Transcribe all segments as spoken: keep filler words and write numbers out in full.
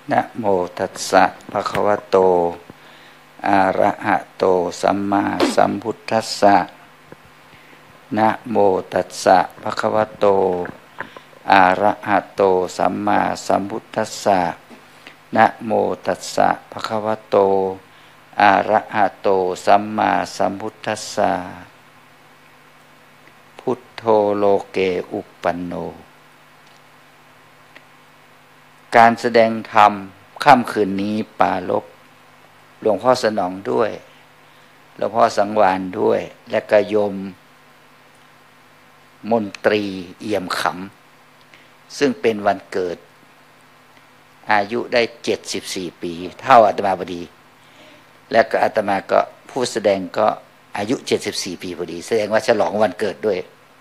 นะโมตัสสะภะคะวะโตอะระหะโตสัมมาสัมพุทธัสสะนะโมตัสสะภะคะวะโตอะระหะโตสัมมาสัมพุทธัสสะนะโมตัสสะภะคะวะโตอะระหะโตสัมมาสัมพุทธัสสะพุทโธโลเกอุปปันโนการแสดงธรรมค่ำคืนนี้ปาลบหลวงพ่อสนองด้วยหลวงพ่อสังวานด้วยและกโยมมนตรีเอี่ยมขำซึ่งเป็นวันเกิดอายุได้เจ็ดสิบสี่ปีเท่าอาตมาพอดีและก็อาตมาก็ผู้แสดงก็อายุเจ็ดสิบสี่ปีพอดีแสดงว่าฉลองวันเกิดด้วย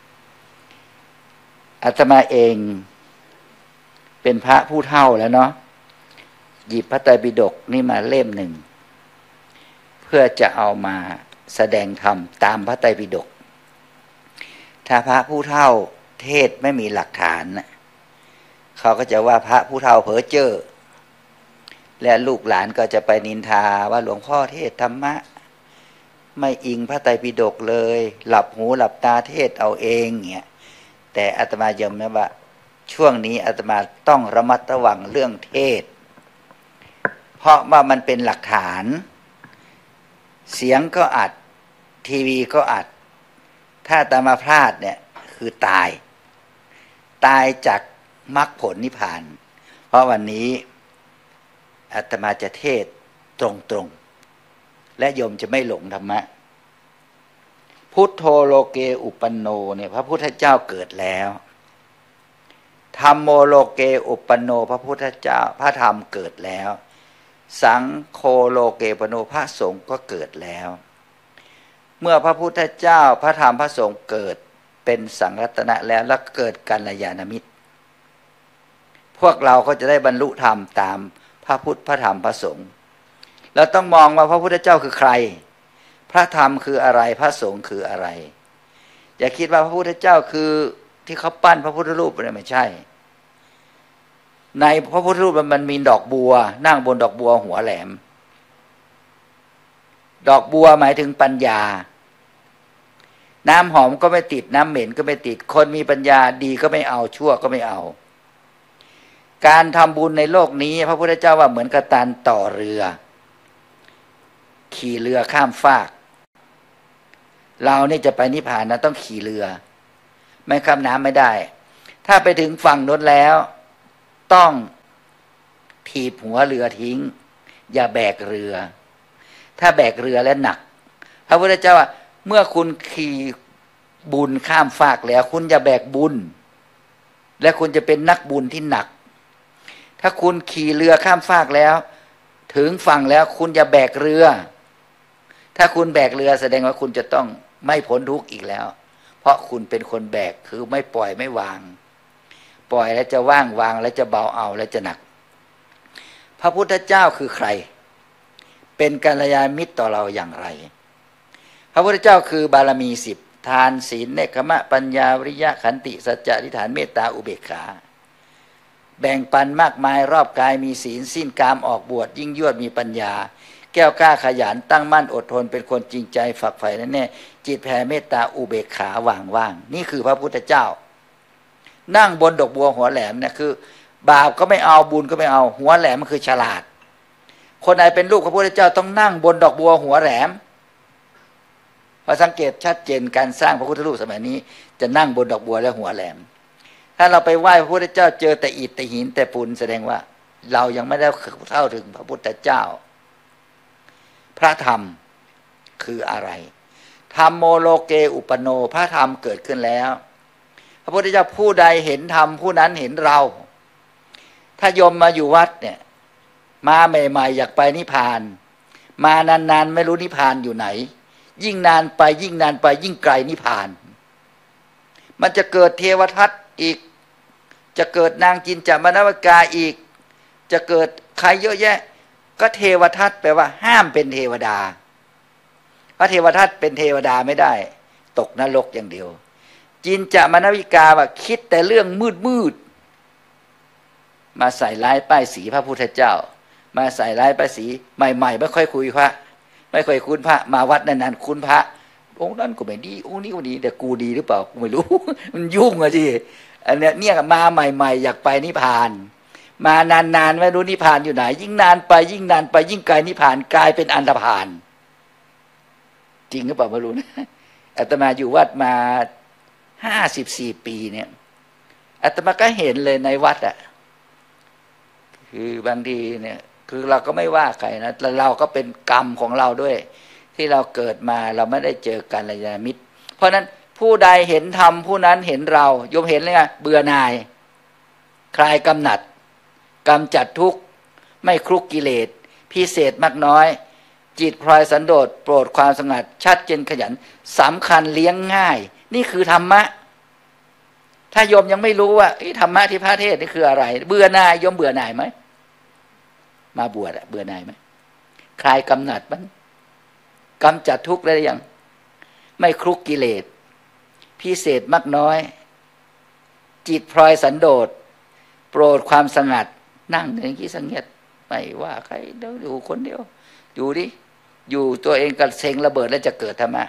อาตมาเองเป็นพระผู้เฒ่าแล้วเนาะหยิบพระไตรปิฎกนี่มาเล่มหนึ่งเพื่อจะเอามาแสดงธรรมตามพระไตรปิฎกถ้าพระผู้เฒ่าเทศไม่มีหลักฐานเขาก็จะว่าพระผู้เฒ่าเพ้อเจ้อและลูกหลานก็จะไปนินทาว่าหลวงพ่อเทศธรรมะไม่อิงพระไตรปิฎกเลยหลับหูหลับตาเทศเอาเองเนี่ยแต่อาตมาย้ำนะว่าช่วงนี้อาตมาต้องระมัดระวังเรื่องเทศเพราะว่ามันเป็นหลักฐานเสียงก็อัดทีวีก็อัดถ้าอาตมาพลาดเนี่ยคือตายตายจากมรรคผลนิพพานเพราะวันนี้อาตมาจะเทศตรงๆและโยมจะไม่หลงธรรมะพุทโธโลเกอุปปันโนเนี่ยพระพุทธเจ้าเกิดแล้วธัมโมโลเกอุปปันโนพระพุทธเจ้าพระธรรมเกิดแล้วสังโฆโลเกอุปปันโนพระสงฆ์ก็เกิดแล้วเมื่อพระพุทธเจ้าพระธรรมพระสงฆ์เกิดเป็นสังฆรัตนะแล้วแล้วเกิดกัลยาณมิตรพวกเราก็จะได้บรรลุธรรมตามพระพุทธพระธรรมพระสงฆ์เราต้องมองว่าพระพุทธเจ้าคือใครพระธรรมคืออะไรพระสงฆ์คืออะไรอย่าคิดว่าพระพุทธเจ้าคือที่เขาปั้นพระพุทธรูปเนี่ยไม่ใช่ในพระพุทธรูปมันมีดอกบัวนั่งบนดอกบัวหัวแหลมดอกบัวหมายถึงปัญญาน้ำหอมก็ไม่ติดน้ำเหม็นก็ไม่ติดคนมีปัญญาดีก็ไม่เอาชั่วก็ไม่เอาการทำบุญในโลกนี้พระพุทธเจ้าว่าเหมือนกับการต่อเรือขี่เรือข้ามฟากเรานี่จะไปนิพพานนะต้องขี่เรือไม่ข้ามน้ำไม่ได้ถ้าไปถึงฝั่งโน้นแล้วต้องถีบหัวเรือทิ้งอย่าแบกเรือถ้าแบกเรือแล้วหนักพระพุทธเจ้าว่าเมื่อคุณขี่บุญข้ามฟากแล้วคุณอย่าแบกบุญและคุณจะเป็นนักบุญที่หนักถ้าคุณขี่เรือข้ามฟากแล้วถึงฝั่งแล้วคุณอย่าแบกเรือถ้าคุณแบกเรือแสดงว่าคุณจะต้องไม่พ้นทุกข์อีกแล้วเพราะคุณเป็นคนแบกคือไม่ปล่อยไม่วางปล่อยแล้วจะว่างวางแล้วจะเบาเอาแล้วจะหนักพระพุทธเจ้าคือใครเป็นกัลยาณมิตรต่อเราอย่างไรพระพุทธเจ้าคือบารมีสิบทานศีลเนกขมะปัญญาวิริยะขันติสัจจะอธิษฐานเมตตาอุเบกขาแบ่งปันมากมายรอบกายมีศีลสิ้นกามออกบวชยิ่งยวดมีปัญญาแก้วกล้าขยันตั้งมั่นอดทนเป็นคนจริงใจฝักใฝ่แน่แน่จิตแผ่เมตตาอุเบกขาวางว่างนี่คือพระพุทธเจ้านั่งบนดอกบัวหัวแหลมเนี่ยคือบาปก็ไม่เอาบุญก็ไม่เอาหัวแหลมมันคือฉลาดคนไหนเป็นลูกพระพุทธเจ้าต้องนั่งบนดอกบัวหัวแหลมพอสังเกตชัดเจนการสร้างพระพุทธรูปสมัยนี้จะนั่งบนดอกบัวและหัวแหลมถ้าเราไปไหว้พระพุทธเจ้าเจอแต่อิฐแต่หินแต่ปูนแสดงว่าเรายังไม่ได้เท่าถึงพระพุทธเจ้าพระธรรมคืออะไรธัมโมโลเกอุปปันโนพระธรรมเกิดขึ้นแล้วพระพุทธเจ้าผู้ใดเห็นธรรมผู้นั้นเห็นเราถ้าโยมมาอยู่วัดเนี่ยมาใหม่ๆอยากไปนิพพานมานานๆไม่รู้นิพพานอยู่ไหนยิ่งนานไปยิ่งนานไปยิ่งไกลนิพพานมันจะเกิดเทวทัตอีกจะเกิดนางจินจามนวกาอีกจะเกิดใครเยอะแยะก็เทวทัตแปลว่าห้ามเป็นเทวดาพระเทวทัตเป็นเทวดาไม่ได้ตกนรกอย่างเดียวจินจามนวิกาว่าคิดแต่เรื่องมืดมืดมาใส่ร้ายป้ายสีพระพุทธเจ้ามาใส่ร้ายป้ายสีใหม่ๆไม่ค่อยคุยพระไม่ค่อยคุ้นพระมาวัดนานๆคุ้นพระองค์นั้นก็ไม่ดีองค์นี้ก็ดีแต่กูดีหรือเปล่ากูไม่รู้ มันยุ่งอะสิอันเนี้ยเนี่ยมาใหม่ๆอยากไปนิพพานมานานๆไม่รู้นิพพานอยู่ไหนยิ่งนานไปยิ่งนานไปยิ่งไกลนิพพานกลายเป็นอันธพาลจริงหรือเปล่าไม่รู้นะอาตมาอยู่วัดมาห้าสิบสี่ปีเนี่ยอาตมาก็เห็นเลยในวัดอ่ะคือบางทีเนี่ยคือเราก็ไม่ว่าใครนะแต่เราก็เป็นกรรมของเราด้วยที่เราเกิดมาเราไม่ได้เจอกันระยะมิตรเพราะนั้นผู้ใดเห็นธรรมผู้นั้นเห็นเราโยมเห็นเลยไงเบื่อหน่ายคลายกำหนัดกำจัดทุกข์ไม่คลุกกิเลสพิเศษมากน้อยจิตพลอยสันโดษโปรดความสงัดชัดเจนขยันสำคัญเลี้ยงง่ายนี่คือธรรมะถ้าโยมยังไม่รู้ว่าธรรมะที่พระเทศนี่คืออะไรเบื่อหน่ายโยมเบื่อหน่ายไหมมาบวชอะเบื่อหน่ายไหมคลายกำหนัดมันกำจัดทุกข์ได้หรือยังไม่คลุกกิเลสพิเศษมากน้อยจิตพลอยสันโดษโปรดความสงัดนั่งอย่างนี้สงบไม่ว่าใครเดี๋ยวอยู่คนเดียวอยู่ดิอยู่ตัวเองกับเซ็งระเบิดแล้วจะเกิดธรรมะ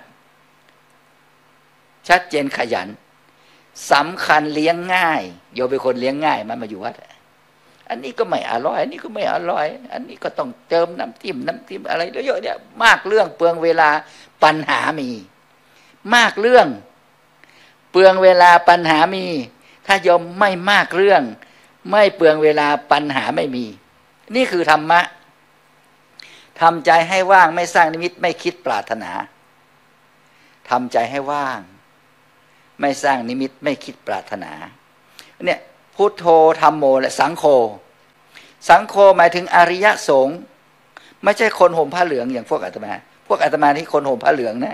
ชัดเจนขยันสำคัญเลี้ยงง่ายโยมเป็นคนเลี้ยงง่ายมันมาอยู่วัดอันนี้ก็ไม่อร่อยอันนี้ก็ไม่อร่อยอันนี้ก็ต้องเติมน้ำจิ้มน้ำจิ้มอะไรเยอะๆเนี่ยมากเรื่องเปลืองเวลาปัญหามีมากเรื่องเปลืองเวลาปัญหามีถ้าโยมไม่มากเรื่องไม่เปลืองเวลาปัญหาไม่มีนี่คือธรรมะทำใจให้ว่างไม่สร้างนิมิตไม่คิดปรารถนาทำใจให้ว่างไม่สร้างนิมิตไม่คิดปรารถนาเนี่ยพุทโธธัมโมและสังโฆสังโฆหมายถึงอริยสงฆ์ไม่ใช่คนห่มผ้าเหลืองอย่างพวกอาตมาพวกอาตมาที่คนห่มผ้าเหลืองนะ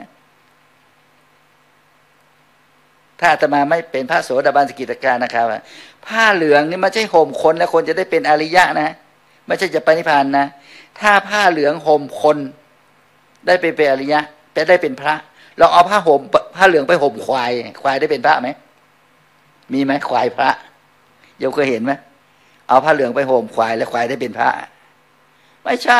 ถ้าอาตมาไม่เป็นพระโสดาบันสกิทาคานะครับผ้าเหลืองนี่ไม่ใช่ห่มคนแล้วคนจะได้เป็นอริยะนะไม่ใช่จะไปนิพพานนะถ้าผ้าเหลืองห่มคนได้ไปเป็นอริยะจะได้เป็นพระลองเอาผ้าห่มผ้าเหลืองไปห่มควายควายได้เป็นพระไหมมีไหมควายพระโยมเคยเห็นไหมเอาผ้าเหลืองไปห่มควายแล้วควายได้เป็นพระไม่ใช่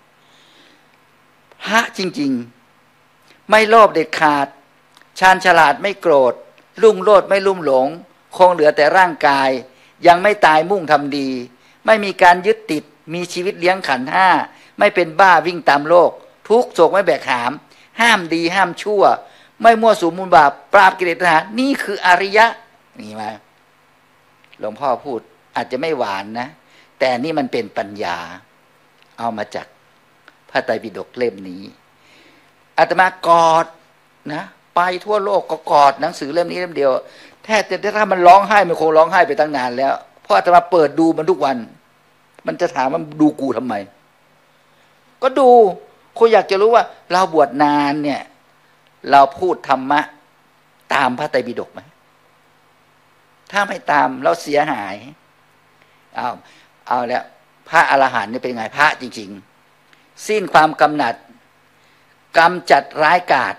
พระจริงๆไม่โลภเด็ดขาดชาญฉลาดไม่โกรธลุ่งโลดไม่ลุ่มหลงคงเหลือแต่ร่างกายยังไม่ตายมุ่งทำดีไม่มีการยึดติดมีชีวิตเลี้ยงขันธ์ห้าไม่เป็นบ้าวิ่งตามโลกทุกโศกไม่แบกหามห้ามดีห้ามชั่วไม่มั่วสุมมูลบาปปราบกิเลสตัณหานี่คืออริยะนี่มาหลวงพ่อพูดอาจจะไม่หวานนะแต่นี่มันเป็นปัญญาเอามาจากพระไตรปิฎกเล่มนี้อาตมากอดนะไปทั่วโลกก็กอดหนังสือเล่มนี้เล่มเดียวแท้แต่ถ้ามันร้องไห้มันคงร้องไห้ไปตั้งนานแล้วเพราะอาตมาเปิดดูมันทุกวันมันจะถามว่าดูกูทำไมก็ดูคุณอยากจะรู้ว่าเราบวชนานเนี่ยเราพูดธรรมะตามพระไตรปิฎกไหมถ้าไม่ตามเราเสียหายเอาเอาแล้วพระอรหันต์นี่เป็นไงพระจริงๆสิ้นความกำหนัดกำจัดร้ายกาจ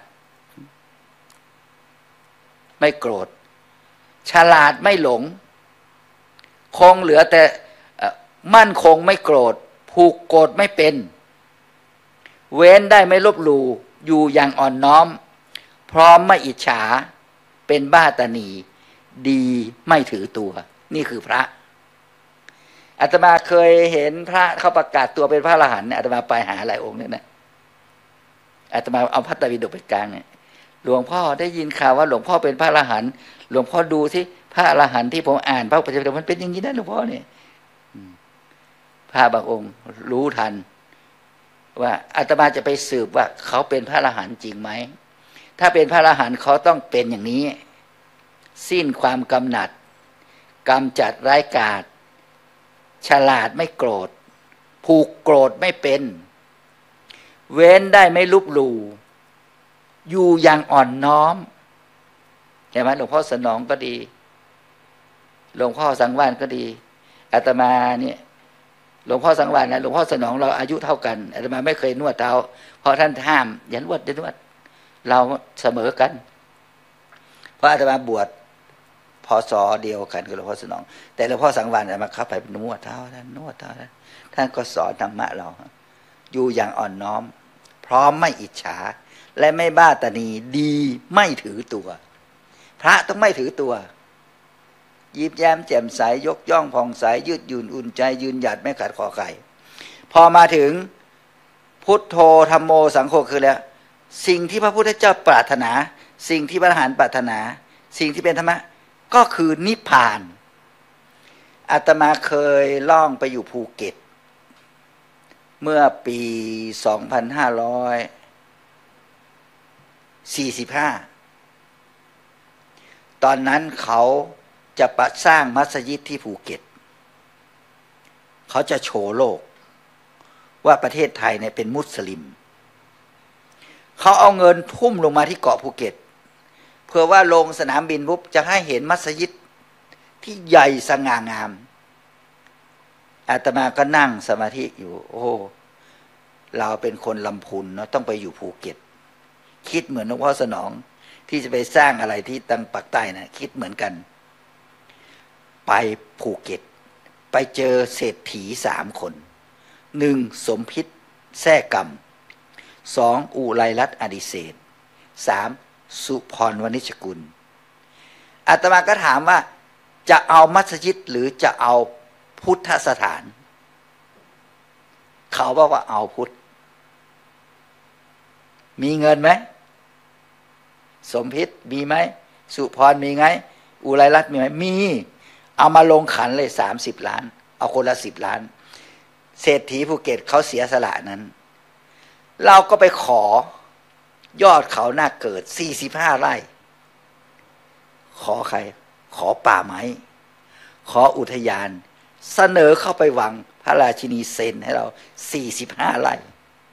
ไม่โกรธฉลาดไม่หลงคงเหลือแต่มั่นคงไม่โกรธผูกโกรธไม่เป็นเว้นได้ไม่ลบหลู่อยู่อย่างอ่อนน้อมพร้อมไม่อิจฉาเป็นบ้าตนีดีไม่ถือตัวนี่คือพระอาตมาเคยเห็นพระเขาประกาศตัวเป็นพระอรหันต์อาตมาไปหาหลายองค์เนี่ยนะอาตมาเอาพระไตรปิฎกไปกลางเนี่ยหลวงพ่อได้ยินข่าวว่าหลวงพ่อเป็นพระอรหันต์หลวงพ่อดูสิพระอรหันต์ที่ผมอ่านพระปัจจุบันมันเป็นอย่างนี้นะหลวงพ่อเนี่ยพระบางองค์รู้ทันว่าอาตมาจะไปสืบว่าเขาเป็นพระอรหันต์จริงไหมถ้าเป็นพระอรหันต์เขาต้องเป็นอย่างนี้สิ้นความกำหนัดกำจัดร้ายกาจฉลาดไม่โกรธผูกโกรธไม่เป็นเว้นได้ไม่ลบหลู่อยู่อย่างอ่อนน้อมใช่ไหมหลวงพ่อสนองก็ดีหลวงพ่อสังวาลก็ดีอาตมาเนี่ยหลวงพ่อสังวาลนะหลวงพ่อสนองเราอายุเท่ากันอาตมาไม่เคยนวดเท้าเพราะท่านห้ามอย่านวดอย่านวดเราเสมอกันเพราะอาตมาบวชพศเดียวกันกับหลวงพ่อสนองแต่หลวงพ่อสังวาลมาเข้าไปนวดเท้าท่านนวดเท้าท่านท่านก็สอนธรรมะเราอยู่อย่างอ่อนน้อมพร้อมไม่อิจฉาและไม่บ้าตนีดีไม่ถือตัวพระต้องไม่ถือตัวยิ้มแย้มแจ่มใสยกย่องผ่องใสยืดหยุ่นอุ่นใจยืนหยัดไม่ขัดคอใครพอมาถึงพุทโธธัมโมสังโฆคือแล้วสิ่งที่พระพุทธเจ้าปรารถนาสิ่งที่พระอรหันต์ปรารถนาสิ่งที่เป็นธรรมะก็คือนิพพานอาตมาเคยล่องไปอยู่ภูเก็ตเมื่อปีสองพันห้าร้อยสี่สิบห้าตอนนั้นเขาจะประสร้างมัสยิดที่ภูเก็ตเขาจะโชว์โลกว่าประเทศไทยเนี่ยเป็นมุสลิมเขาเอาเงินทุ่มลงมาที่เกาะภูเก็ตเพื่อว่าลงสนามบินปุ๊บจะให้เห็นมัสยิดที่ใหญ่สง่างามอาตมาก็นั่งสมาธิอยู่โอ้เราเป็นคนลำพูนเนาะต้องไปอยู่ภูเก็ตคิดเหมือนหลวงพ่อสนองที่จะไปสร้างอะไรที่ตังปากใต้นะคิดเหมือนกันไปภูเก็ตไปเจอเศรษฐีสามคนหนึ่งสมพิษแท้กรรมสองอุไรรัตน์อดิเศษสามสุพรวณิชกุลอาตมาก็ถามว่าจะเอามัสยิดหรือจะเอาพุทธสถานเขาบอกว่าเอาพุทธมีเงินไหมสมพิษมีไหมสุพรมีไงอุไรรัตน์มีไหมมีเอามาลงขันเลยสามสิบล้านเอาคนละสิบล้านเศรษฐีภูเก็ตเขาเสียสละนั้นเราก็ไปขอยอดเขาหน้าเกิดสี่สิบห้าไร่ขอใครขอป่าไม้ขออุทยานเสนอเข้าไปวังพระราชินีเซ็นให้เราสี่สิบห้าไร่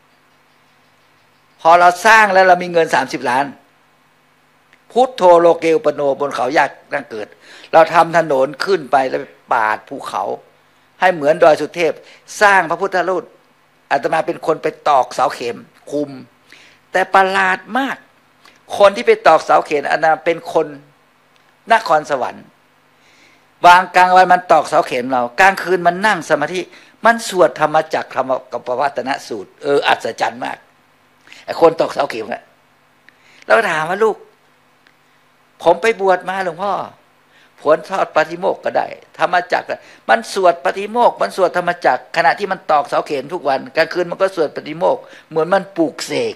พอเราสร้างแล้วเรามีเงินสามสิบล้านพุทโธโลเกอุปโนบนเขายากนั่งเกิดเราทำถนนขึ้นไปแล้วปาดภูเขาให้เหมือนดอยสุเทพสร้างพระพุทธรูปอาตมาเป็นคนไปตอกเสาเข็มคุมแต่ประหลาดมากคนที่ไปตอกเสาเข็มอาตมาเป็นคนนครสวรรค์วางกลางวันมันตอกเสาเข็มเรากลางคืนมันนั่งสมาธิมันสวดธรรมจักรธรรมกัปวัตนสูตรเอออัศจรรย์มากไอ้คนตอกเสาเข็มอะแล้วถามว่าลูกผมไปบวชมาหลวงพ่อผลทอดปฏิโมกข์ก็ได้ธรรมจักรมันสวดปฏิโมกข์มันสวดธรรมจักรขณะที่มันตอกเสาเข็มทุกวันกลางคืนมันก็สวดปฏิโมกข์เหมือนมันปลูกเสก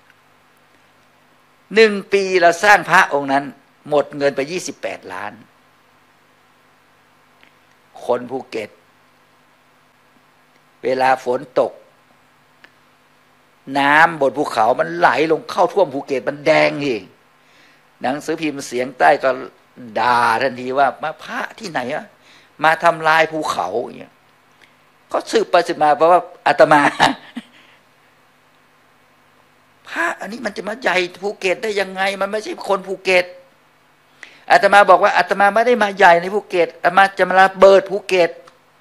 หนึ่งปีเราสร้างพระองค์นั้นหมดเงินไปยี่สิบแปดล้านคนภูเก็ตเวลาฝนตกน้ำบนภูเขามันไหลลงเข้าท่วมภูเก็ตมันแดงเองหนังสือพิมพ์เสียงใต้ก็ด่าทันทีว่ามาพระที่ไหนอะมาทำลายภูเขาอย่างเงี้ยเขาสืบไปสืบมาเพราะว่าอาตมาพระอันนี้มันจะมาใหญ่ภูเก็ตได้ยังไงมันไม่ใช่คนภูเก็ตอาตมาบอกว่าอาตมาไม่ได้มาใหญ่ในภูเก็ตอาตมาจะมาระเบิดภูเก็ต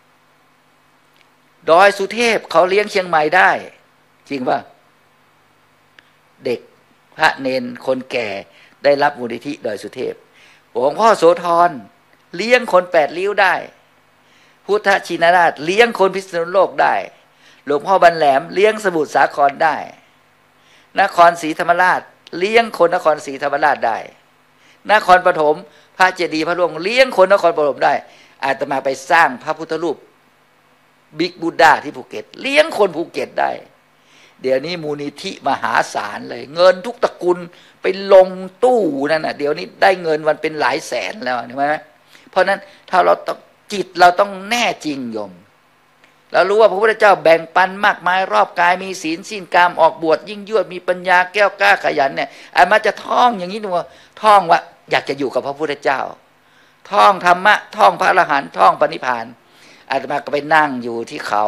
ดอยสุเทพเขาเลี้ยงเชียงใหม่ได้จริงป่ะเด็กพระเนนคนแก่ได้รับมูลนิธิดอยสุเทพหลวงพ่อโสธรเลี้ยงคนแปดริ้วได้พุทธชินราชเลี้ยงคนพิษณุโลกได้หลวงพ่อบรรแหลมเลี้ยงสมุทรสาครได้นครศรีธรรมราชเลี้ยงคนนครศรีธรรมราชได้นครปฐมพระเจดีย์พระหลวงเลี้ยงคนนครปฐมได้อาตมาไปสร้างพระพุทธรูปบิ๊กบูดาที่ภูเก็ตเลี้ยงคนภูเก็ตได้เดี๋ยวนี้มูลนิธิมหาศาลเลยเงินทุกตระกูลไปลงตู้นั่นน่ะเดี๋ยวนี้ได้เงินวันเป็นหลายแสนแล้วเห็นไหมเพราะนั้นถ้าเราต้องจิตเราต้องแน่จริงโยมเรารู้ว่าพระพุทธเจ้าแบ่งปันมากมายรอบกายมีศีลสิ้นกามออกบวชยิ่งยวดมีปัญญาแก้วกล้าขยันเนี่ยอามาจะท่องอย่างนี้ดูว่าท่องว่าอยากจะอยู่กับพระพุทธเจ้าท่องธรรมะท่องพระอรหันต์ท่องปณิพพานอาตมาก็ไปนั่งอยู่ที่เขา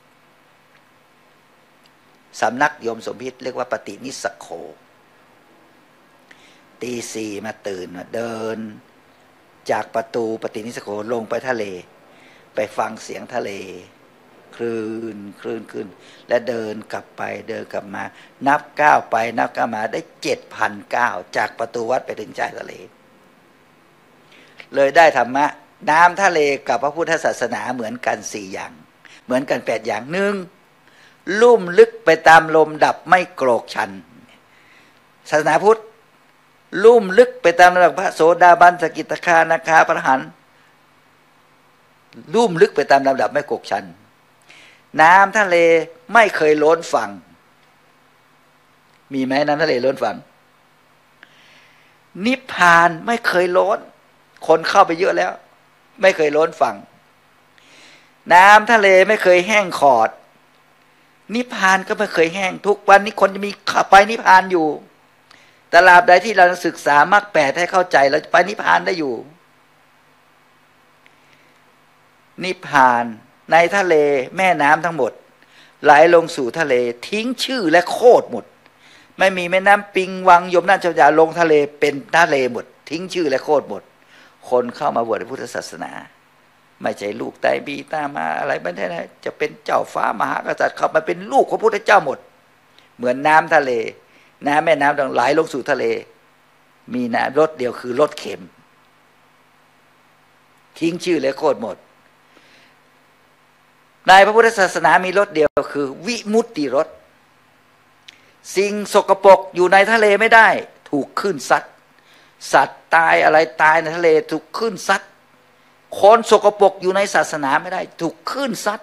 สำนักโยมสมพิษเรียกว่าปฏินิสโขตีสี่มาตื่นมาเดินจากประตูปฏินิสโขลงไปทะเลไปฟังเสียงทะเลคลื่นคลื่นขึ้นและเดินกลับไปเดินกลับมานับก้าวไปนับก้าวมาได้เจ็ดพันก้าวจากประตูวัดไปถึงชายทะเลเลยได้ธรรมะน้ำทะเลกับพระพุทธศาสนาเหมือนกันสี่อย่างเหมือนกันแปดอย่างหนึ่งลุ่มลึกไปตามลมดับไม่โกรกชันศาสนาพุทธลุ่มลึกไปตามระดับพระโสดาบันสกิทาคานาคาพระอรหันต์ลุ่มลึกไปตามลำดับไม่โกรกชันน้ำทะเลไม่เคยล้นฝั่งมีไหมน้ำทะเลล้นฝั่งนิพพานไม่เคยล้นคนเข้าไปเยอะแล้วไม่เคยล้นฝั่งน้ำทะเลไม่เคยแห้งขอดนิพพานก็ไม่เคยแห้งทุกวันนี้คนจะมีไปนิพพานอยู่ตราบใดที่เราศึกษามรรคแปดให้เข้าใจเราจะไปนิพพานได้อยู่นิพพานในทะเลแม่น้ำทั้งหมดไหลลงสู่ทะเลทิ้งชื่อและโคตรหมดไม่มีแม่น้ำปิงวังยมน่านเจ้าพระยาลงทะเลเป็นทะเลหมดทิ้งชื่อและโคตรหมดคนเข้ามาบวชในพุทธศาสนาไม่ใช่ลูกไตบีตามาอะไรไม่ได้นะจะเป็นเจ้าฟ้ามหากษัตริย์เข้ามาเป็นลูกของพระพุทธเจ้าหมดเหมือนน้ำทะเลน้ำแม่น้ำต้องไหลลงสู่ทะเลมีน้ำรสเดียวคือรสเค็มทิ้งชื่อและโคตรหมดในพระพุทธศาสนามีรสเดียวคือวิมุตติรสสิ่งสกปรกอยู่ในทะเลไม่ได้ถูกคลื่นซัดสัตว์ตายอะไรตายในทะเลถูกคลื่นซัดคนสกปรกอยู่ในศาสนาไม่ได้ถูกคลื่นซัด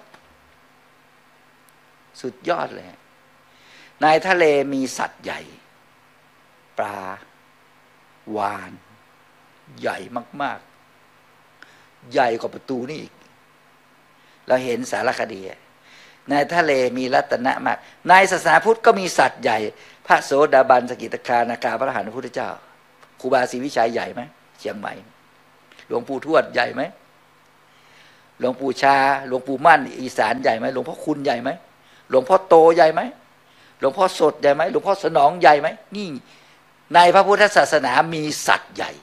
สุดยอดเลยในทะเลมีสัตว์ใหญ่ปลาวาฬใหญ่มากๆใหญ่กว่าประตูนี่อีกเราเห็นสารคดีในทะเลมีรัตนะมากในศาสนาพุทธก็มีสัตว์ใหญ่พระโสดาบันสกิทาคานาคาพระอรหันต์พระพุทธเจ้าครูบาศรีวิชัยใหญ่ไหมเชียงใหม่หลวงปู่ทวดใหญ่ไหมหลวงปู่ชาหลวงปู่มั่นอีสานใหญ่ไหมหลวงพ่อคุณใหญ่ไหมหลวงพ่อโตใหญ่ไหมหลวงพ่อสดใหญ่ไหมหลวงพ่อสนองใหญ่ไหมนี่ในพระพุทธศาสนามีสัตว์ใหญ่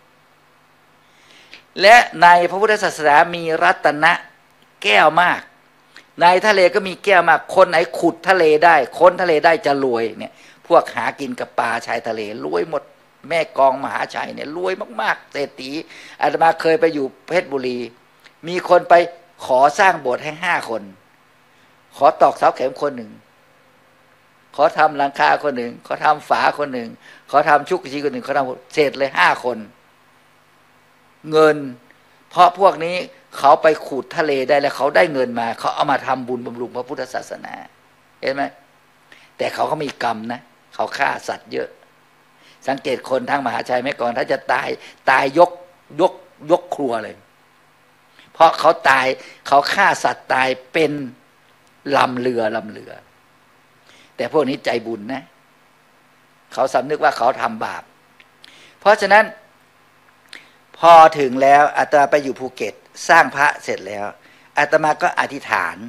และในพระพุทธศาสนามีรัตนะแก้วมากในทะเลก็มีแก้วมากคนไหนขุดทะเลได้ค้นทะเลได้จะรวยเนี่ยพวกหากินกับปลาชายทะเลรวยหมดแม่กองมหาชัยเนี่ยรวยมากๆเศรษฐีอาตมาเคยไปอยู่เพชรบุรีมีคนไปขอสร้างโบสถ์ให้ห้าคนขอตอกเสาเข็มคนหนึ่งขอทำหลังคาคนหนึ่งขอทำฝาคนหนึ่งขอทำชุกชีคนหนึ่งขอทำเสร็จเลยห้าคนเงินเพราะพวกนี้เขาไปขุดทะเลได้แล้วเขาได้เงินมาเขาเอามาทำบุญบำรุงพระพุทธศาสนาเห็นไหมแต่เขาก็มีกรรมนะเขาฆ่าสัตว์เยอะสังเกตคนทางมหาชัยแม่ก่อนถ้าจะตายตายยกยกยกครัวเลยเพราะเขาตายเขาฆ่าสัตว์ตายเป็นลำเรือลำเรือแต่พวกนี้ใจบุญนะเขาสำนึกว่าเขาทำบาปเพราะฉะนั้นพอถึงแล้วอาตมาไปอยู่ภูเก็ตสร้างพระเสร็จแล้วอาตมาก็อธิษฐาน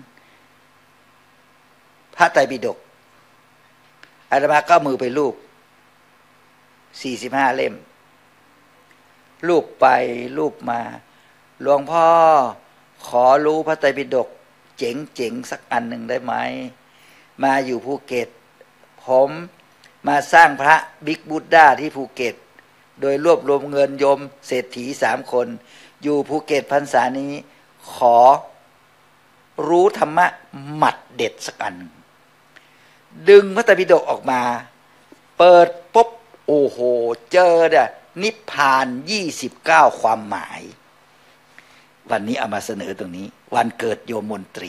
พระไตรปิฎกอาตมาก็มือไปรูปสี่สิบห้าเล่มรูปไปรูปมาหลวงพ่อขอรู้พระไตรปิฎกเจ๋งๆสักอันหนึ่งได้ไหมมาอยู่ภูเก็ตผมมาสร้างพระบิ๊กบุดดาที่ภูเก็ตโดยรวบรวมเงินโยมเศรษฐีสามคนอยู่ภูเก็ตพรรษานี้ขอรู้ธรรมะหมัดเด็ดสักอันดึงพระไตรปิฎกออกมาเปิดปุ๊บโอ้โหเจอเนี่ยนิพพานยี่สิบเก้าความหมายวันนี้เอามาเสนอตรงนี้วันเกิดโยมมนตรี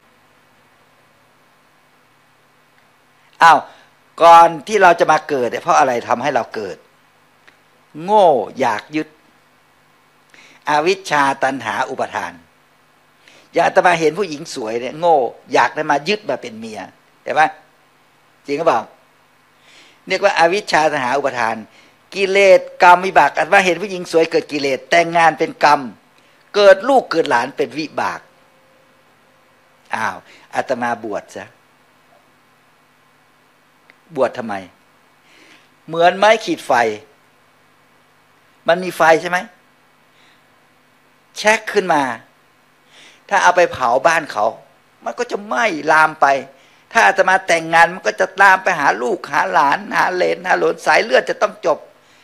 อ้าวก่อนที่เราจะมาเกิดเพราะอะไรทำให้เราเกิดโง่อยากยึดอวิชชาตัณหาอุปทานอย่างอาตมาเห็นผู้หญิงสวยเนี่ยโง่อยากได้มายึดมาเป็นเมียเห็นไหมจริงหรือเปล่าเรียกว่าอวิชชาตัณหาอุปทานกิเลสกรรมวิบากอาตมาเห็นผู้หญิงสวยเกิดกิเลสแต่งงานเป็นกรรมเกิดลูกเกิดหลานเป็นวิบากอ้าวอาตมาบวชซะบวชทำไมเหมือนไม้ขีดไฟมันมีไฟใช่ไหมแช็กขึ้นมาถ้าเอาไปเผาบ้านเขามันก็จะไหม้ลามไปถ้าอาตมาแต่งงานมันก็จะลามไปหาลูกหาหลานหาเหลนหาหลนสายเลือดจะต้องจบ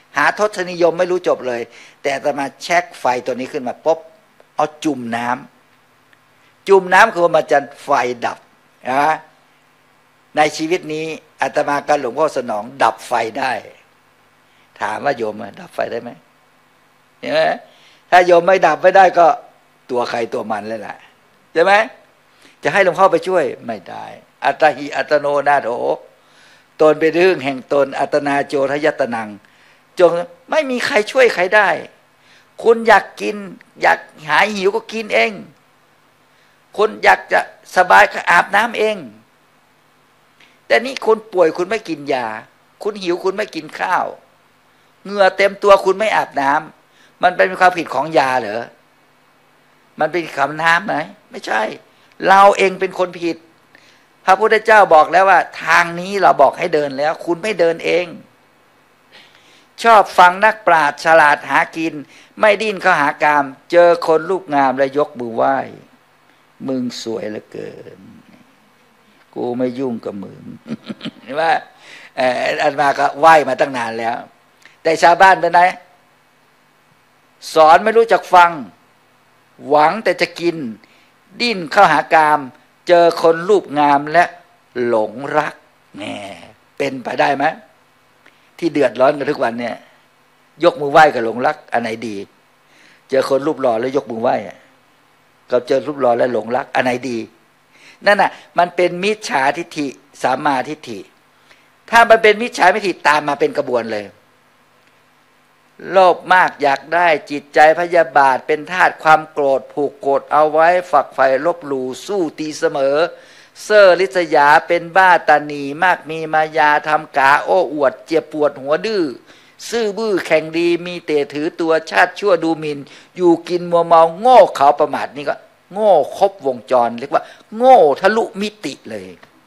หาทศนิยมไม่รู้จบเลยแต่อาตมาเช็คไฟตัวนี้ขึ้นมาปุ๊บเอาจุ่มน้ำจุ่มน้ำคือมันจะไฟดับนะในชีวิตนี้อาตมากับหลวงพ่อสนองดับไฟได้ถามว่าโยมดับไฟได้ไหมเห็นไหมถ้าโยมไม่ดับไม่ได้ก็ตัวใครตัวมันเลยแหละใช่ไหมจะให้หลวงพ่อไปช่วยไม่ได้อัตหิอัตโนนาโถตนเป็นเรื่องแห่งตนอัตนาโจทยตนังจงไม่มีใครช่วยใครได้คุณอยากกินอยากหายหิวก็กินเองคุณอยากจะสบายก็อาบน้ำเองแต่นี่คุณป่วยคุณไม่กินยาคุณหิวคุณไม่กินข้าวเหงื่อเต็มตัวคุณไม่อาบน้ำมันเป็นความผิดของยาเหรอมันเป็นคำน้ำไหมไม่ใช่เราเองเป็นคนผิดพระพุทธเจ้าบอกแล้วว่าทางนี้เราบอกให้เดินแล้วคุณไม่เดินเองชอบฟังนักปราชญ์ฉลาดหากินไม่ดิ้นเข้าหากามเจอคนรูปงามแล้วยกมือไหว้มึงสวยเหลือเกินกูไม่ยุ่งกับมึงเห็นไหมอันมาก็ไหว้มาตั้งนานแล้วแต่ชาวบ้านเป็นไงสอนไม่รู้จักฟังหวังแต่จะกินดิ้นเข้าหากามเจอคนรูปงามและหลงรักแหมเป็นไปได้ไหมที่เดือดร้อนกันทุกวันเนี่ยยกมือไหว้กับหลงรักอันไหนดีเจอคนรูปหล่อแล้วยกมือไหว้กับเจอรูปหล่อแล้วหลงรักอันไหนดีนั่นน่ะมันเป็นมิจฉาทิฏฐิสัมมาทิฏฐิถ้ามันเป็นมิจฉาทิฏฐิตามมาเป็นกระบวนเลยโลภมากอยากได้จิตใจพยาบาทเป็นทาสความโกรธผูกโกรธเอาไว้ฝักใฝ่ลบหลู่สู้ตีเสมอเซ่อลิษยาเป็นบ้าตานีมากมีมายาทำกาโอ้อวดเจ็บปวดหัวดื้อซื่อบื้อแข่งดีมีเตะถือตัวชาติชั่วดูหมิ่นอยู่กินมัวเมาโง่เขาประมาทนี่ก็โง่ครบวงจรเรียกว่าโง่ทะลุมิติเลย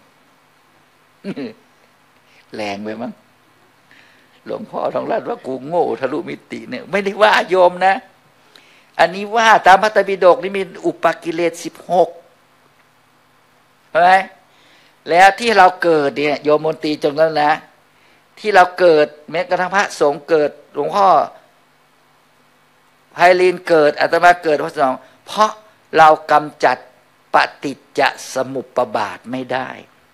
แรงไปมั้งหลวงพ่อทองรัตน์ว่ากูโง่ทะลุมิติเนี่ยไม่ได้ว่าโยมนะอันนี้ว่าตามพระไตรปิฎกนี่มีอุปกิเลสสิบหกใช่ไหมแล้วที่เราเกิดเนี่ยโยมมนตรีจงนั้นนะที่เราเกิดแม้กระทั่งพระสงฆ์เกิดหลวงพ่อไพลินเกิดอาตมาเกิดพระสงฆ์เพราะเรากำจัดปฏิจจสมุปบาทไม่ได้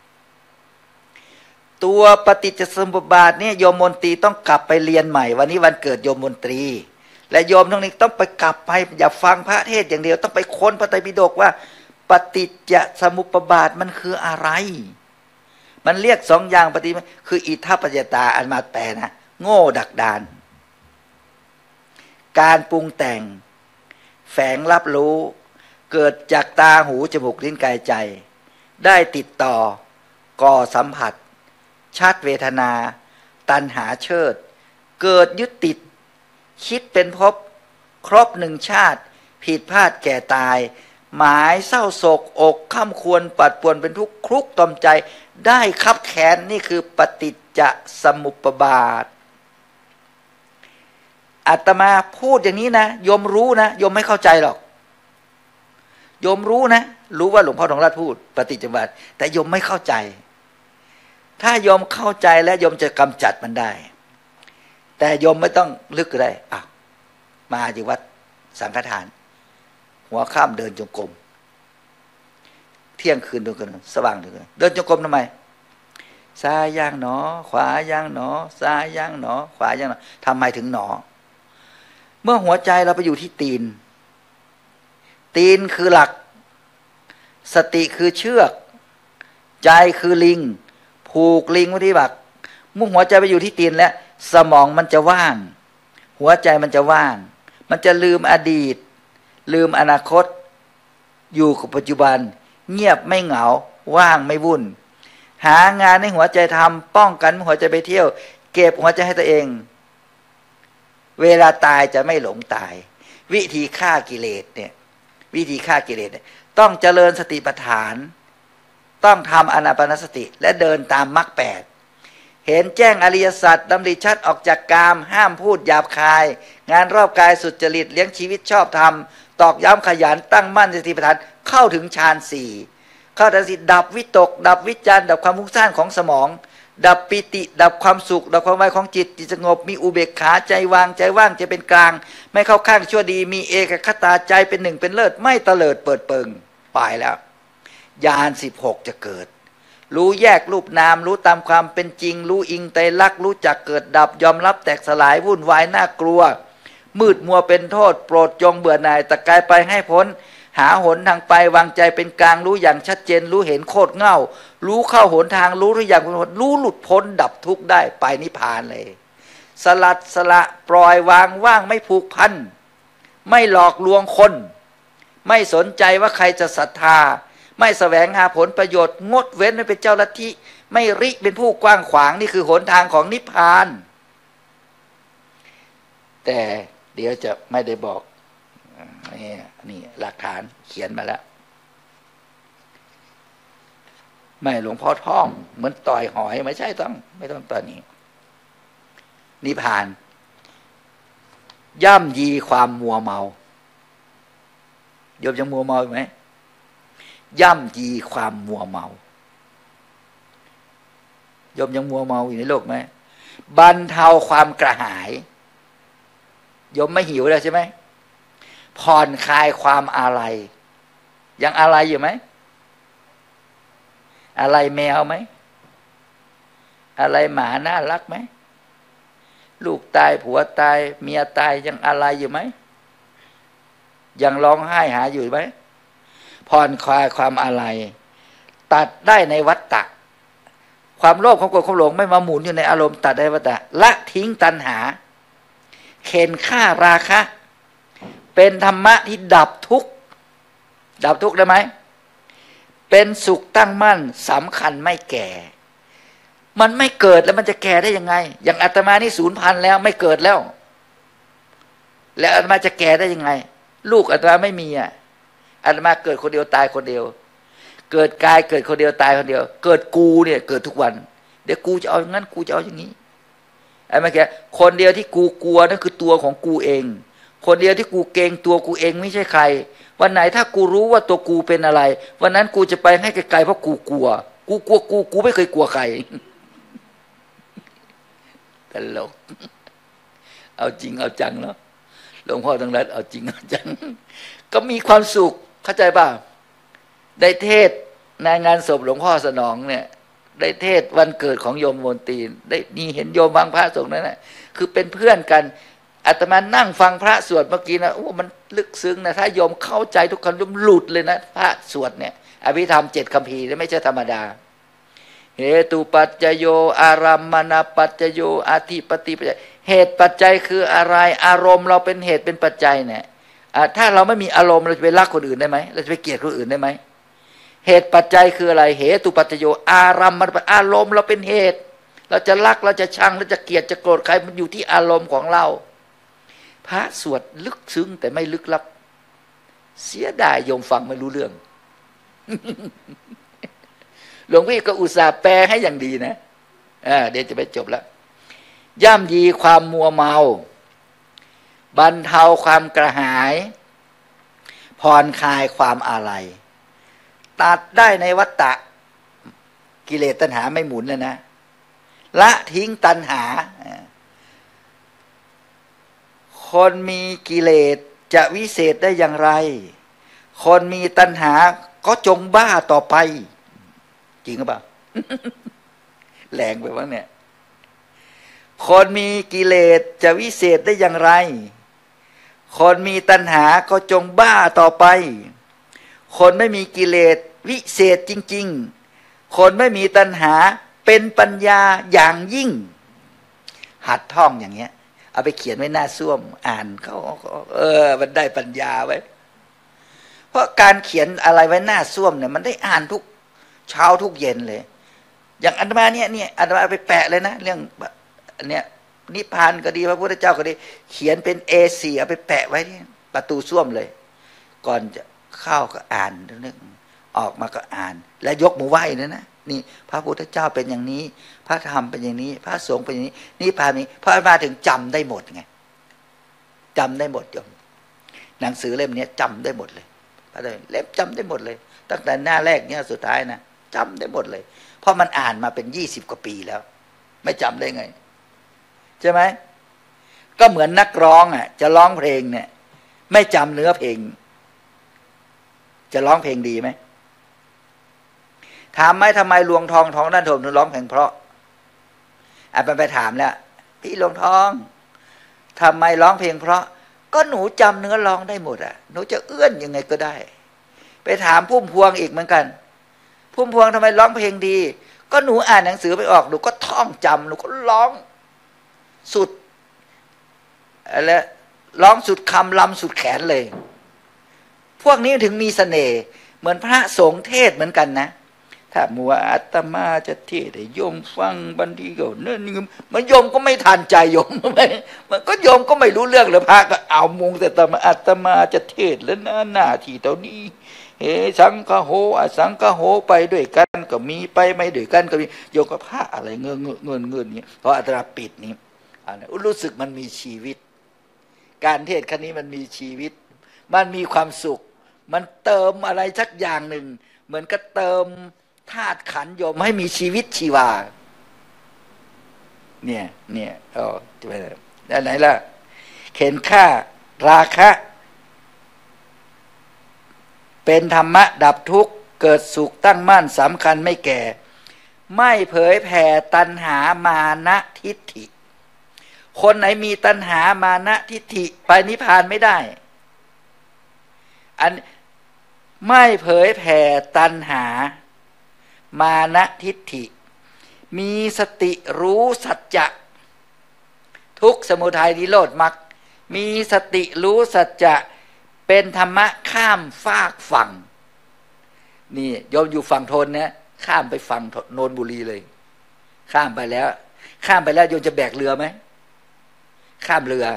ตัวปฏิจจสมุปบาทเนี่ยโยมมนตรีต้องกลับไปเรียนใหม่วันนี้วันเกิดโยมมนตรีและโยมทั้งนี้ต้องไปกลับไปอย่าฟังพระเทศอย่างเดียวต้องไปค้นพระไตรปิฎกว่าปฏิจจสมุปบาทมันคืออะไรมันเรียกสองอย่างปฏิคืออิทธัปปัจจตาอันมาแต่นะโง่ดักดานการปรุงแต่งแฝงรับรู้เกิดจากตาหูจมูกลิ้นกายใจได้ติดต่อก่อสัมผัสชัดเวทนาตัณหาเชิดเกิดยึดติดคิดเป็นภพครบหนึ่งชาติผิดพลาดแก่ตายหมายเศร้าโศกอกข้ามควรปัดปวนเป็นทุกข์ครุกตอมใจได้คับแขนนี่คือปฏิจจสมุปบาทอาตมาพูดอย่างนี้นะโยมรู้นะโยมไม่เข้าใจหรอกโยมรู้นะรู้ว่าหลวงพ่อทองรัตน์พูดปฏิจจสมุปบาทแต่โยมไม่เข้าใจถ้าโยมเข้าใจแล้วโยมจะกำจัดมันได้แต่โยมไม่ต้องลึกก็ได้อ่ะมาที่วัดสังฆทานหัวค่ำเดินจงกรมเที่ยงคืนเดินกันสว่างเดินเดินจงกรมทำไมซ้ายย่างหนอขวาย่างหนอซ้ายย่างหนอขวาย่างหนอทำไมถึงหนอเมื่อหัวใจเราไปอยู่ที่ตีนตีนคือหลักสติคือเชือกใจคือลิงผูกลิงไว้ที่บักมุ่งหัวใจไปอยู่ที่ตีนแล้วสมองมันจะว่างหัวใจมันจะว่างมันจะลืมอดีตลืมอนาคตอยู่กับปัจจุบันเงียบไม่เหงาว่างไม่วุ่นหางานให้หัวใจทำป้องกันหัวใจไปเที่ยวเก็บหัวใจให้ตัวเองเวลาตายจะไม่หลงตายวิธีฆ่ากิเลสเนี่ยวิธีฆ่ากิเลสเนี่ยต้องเจริญสติปัฏฐานต้องทำอานาปานสติและเดินตามมรรคแปดเห็นแจ้งอริยสัจดำริชัดออกจากกามห้ามพูดหยาบคายงานรอบกายสุจริตเลี้ยงชีวิตชอบธรรมตอกย้ำขยันตั้งมั่นสติปัฏฐานเข้าถึงฌานสี่เข้าถึงสิดับวิตกดับวิจารดับความฟุ้งซ่านของสมองดับปิติดับความสุขดับความว่างของจิตจิตสงบมีอุเบกขาใจวางใจว่างใจเป็นกลางไม่เข้าข้างชั่วดีมีเอกคตาใจเป็นหนึ่งเป็นเลิศไม่เตลิดเปิดเปิงไปแล้วญาณสิบหกจะเกิดรู้แยกรูปนามรู้ตามความเป็นจริงรู้อิงไตรลักษณ์รู้จักเกิดดับยอมรับแตกสลายวุ่นวายน่ากลัวมืดมัวเป็นโทษโปรดจงเบื่อหน่ายตะกายไปให้พ้นหาหนทางไปวางใจเป็นกลางรู้อย่างชัดเจนรู้เห็นโคตรเง่ารู้เข้าหนทางรู้ทุกอย่างรู้หลุดพ้นดับทุกข์ได้ไปนิพพานเลยสลัดสละปล่อยวางว่างไม่ผูกพันไม่หลอกลวงคนไม่สนใจว่าใครจะศรัทธาไม่แสวงหาผลประโยชน์งดเว้นไม่เป็นเจ้าลัทธิไม่ริเป็นผู้กว้างขวางนี่คือหนทางของนิพพานแต่เดี๋ยวจะไม่ได้บอกนี่นี่หลักฐานเขียนมาแล้วไม่หลวงพ่อท่องเหมือนต่อยหอยไม่ใช่ต้องไม่ต้องตอนนี้นิพพานย่ำยีความมัวเมาโยมยังมัวเมาไหมย่ำยีความมัวเมาโยมยังมัวเมาอยู่ในโลกไหมบรรเทาความกระหายโยมไม่หิวแล้วใช่ไหมผ่อนคลายความอาลัยยังอาลัยอยู่ไหมอาลัยแมวไหมอาลัยหมาน่ารักไหมลูกตายผัวตายเมียตายยังอาลัยอยู่ไหมยังร้องไห้หาอยู่ไหมผ่อนคลายความอาลัยตัดได้ในวัฏฏะความโลภความโกรธความหลงไม่มาหมุนอยู่ในอารมณ์ตัดได้วัฏฏะละทิ้งตัณหาเข็นฆ่าราคะเป็นธรรมะที่ดับทุกข์ดับทุกข์ได้ไหมเป็นสุขตั้งมั่นสำคัญไม่แก่มันไม่เกิดแล้วมันจะแก่ได้ยังไงอย่างอาตมานี่ศูนย์พันแล้วไม่เกิดแล้วแล้วอาตมาจะแก่ได้ยังไงลูกอาตมาไม่มีอ่ะอาตมาเกิดคนเดียวตายคนเดียวเกิดกายเกิดคนเดียวตายคนเดียวเกิดกูเนี่ยเกิดทุกวันเดี๋ยวกูจะเอาอย่างนั้นกูจะเอาอย่างนี้ไอ้เมื่อกี้คนเดียวที่กูกลัวนั่นคือตัวของกูเองคนเดียวที่กูเกรงตัวกูเองไม่ใช่ใครวันไหนถ้ากูรู้ว่าตัวกูเป็นอะไรวันนั้นกูจะไปให้ไกลๆเพราะกูกลัวกูกลัวกูกูไม่เคยกลัวใครตลกเอาจริงเอาจังเนาะหลวงพ่อทั้งหลายเอาจริงเอาจังก็มีความสุขเข้าใจป่ะได้เทศในงานศพหลวงพ่อสนองเนี่ยได้เทศวันเกิดของโยมมนตรีได้นี่เห็นโยมบางพระสงฆ์นั่นแหละคือเป็นเพื่อนกันอาตมานั่งฟังพระสวดเมื่อกี้นะโอ้มันลึกซึ้งนะถ้าโยมเข้าใจทุกคำโยมหลุดเลยนะพระสวดเนี่ยอภิธรรมเจ็ดคัมภีร์ไม่ใช่ธรรมดาเหตุปัจจโยอารัมมณปัจจโยอธิปติปัจจเหตุปัจจัยคืออะไรอารมณ์เราเป็นเหตุเป็นปัจจัยเนี่ยถ้าเราไม่มีอารมณ์เราจะไปรักคนอื่นได้ไหมเราจะไปเกลียดคนอื่นได้ไหมเหตุปัจจัยคืออะไรเหตุปัจจโยอารัมมณอารมณ์เราเป็นเหตุเราจะรักเราจะชังเราจะเกลียดจะโกรธใครมันอยู่ที่อารมณ์ของเราพระสวดลึกซึ้งแต่ไม่ลึกลับเสียดายโยมฟังไม่รู้เรื่อง หลวงพี่ก็อุตส่าห์แปลให้อย่างดีนะอ่าเดี๋ยวจะไปจบแล้วย่ำยีความมัวเมาบรรเทาความกระหายผ่อนคลายความอาลัยตัดได้ในวัฏฏะกิเลสตัณหาไม่หมุนเลยนะละทิ้งตัณหาคนมีกิเลสจะวิเศษได้อย่างไรคนมีตัณหาก็จงบ้าต่อไปจริงหรือเปล่า แรงไปบ้างเนี่ยคนมีกิเลสจะวิเศษได้อย่างไรคนมีตัณหาก็จงบ้าต่อไปคนไม่มีกิเลสวิเศษจริงๆคนไม่มีตัณหาเป็นปัญญาอย่างยิ่งหัดท่องอย่างเงี้ยเอาไปเขียนไว้หน้าส้วมอ่านเขาเออมันได้ปัญญาไว้เพราะการเขียนอะไรไว้หน้าส้วมเนี่ยมันได้อ่านทุกเช้าทุกเย็นเลยอย่างอาตมาเนี่ยเนี่ยอาตมาเอาไปแปะเลยนะเรื่องอันเนี้ยนิพพานก็ดีพระพุทธเจ้าก็ดีเขียนเป็น เอ โฟร์ เอาไปแปะไว้ที่ประตูส้วมเลยก่อนจะเข้าก็อ่านนึกออกมาก็อ่านและยกมือไหว้นะนะนี่พระพุทธเจ้าเป็นอย่างนี้พระธรรมเป็นอย่างนี้พระสงฆ์เป็นอย่างนี้นิพพานนี้พอมาถึงจำได้หมดไงจำได้หมดโยมหนังสือเล่มนี้จำได้หมดเลยพระเล่มจำได้หมดเลยตั้งแต่หน้าแรกเนี่ยสุดท้ายนะจำได้หมดเลยเพราะมันอ่านมาเป็นยี่สิบกว่าปีแล้วไม่จำได้ไงใช่ไหมก็เหมือนนักร้องอ่ะจะร้องเพลงเนี่ยไม่จำเนื้อเพลงจะร้องเพลงดีไหมถามไหมทำไมหลวงทองทองด้านถมถึงร้องเพลงเพราะอ่ะไปไปถามแล้วพี่หลวงทองทำไมร้องเพลงเพราะก็หนูจำเนื้อร้องได้หมดอ่ะหนูจะเอื้อนยังไงก็ได้ไปถามพุ่มพวงอีกเหมือนกันพุ่มพวงทำไมร้องเพลงดีก็หนูอ่านหนังสือไปออกหนูก็ท่องจำหนูก็ร้องสุดอะไรร้องสุดคำลำสุดแขนเลยพวกนี้ถึงมีเสน่ห์เหมือนพระสงฆ์เทศเหมือนกันนะถ้ามัวอาตมาจะเทศให้โยมฟังบางทีก็เนิ่นนึงมันโยมก็ไม่ทันใจโยมมันก็โยมก็ไม่รู้เรื่องเลยพระก็เอามุงแต่ตมาอาตมาจะเทศแล้วนะหน้าที่เท่านี้เฮสังฆโหอสังฆโหไปด้วยกันก็มีไปไม่ด้วยกันก็มีโยมก็พระอะไรเงินเงินเงินเงินนี้เพราะอาตมาปิดนี้รู้สึกมันมีชีวิตการเทศครั้งนี้มันมีชีวิตมันมีความสุขมันเติมอะไรสักอย่างหนึ่งเหมือนกับเติมธาตุขันธ์โยมให้มีชีวิตชีวาเนี่ยเนี่ยอ๋อจะไปแล้วไหนล่ะเข็นฆ่าราคะเป็นธรรมะดับทุกข์เกิดสุขตั้งมั่นสำคัญไม่แก่ไม่เผยแผ่ตัณหามานะทิฏฐิคนไหนมีตัณหามานะทิฏฐิไปนิพพานไม่ได้อันไม่เผยแผ่ตัณหามานะทิฏฐิมีสติรู้สัจจะทุกข์สมุทัยนิโรธมรรคมีสติรู้สัจจะเป็นธรรมะข้ามฟากฝั่งนี่โยมอยู่ฝั่งทนนะข้ามไปฝั่งโนนบุรีเลยข้ามไปแล้วข้ามไปแล้วโยมจะแบกเรือไหมข้ามเรือ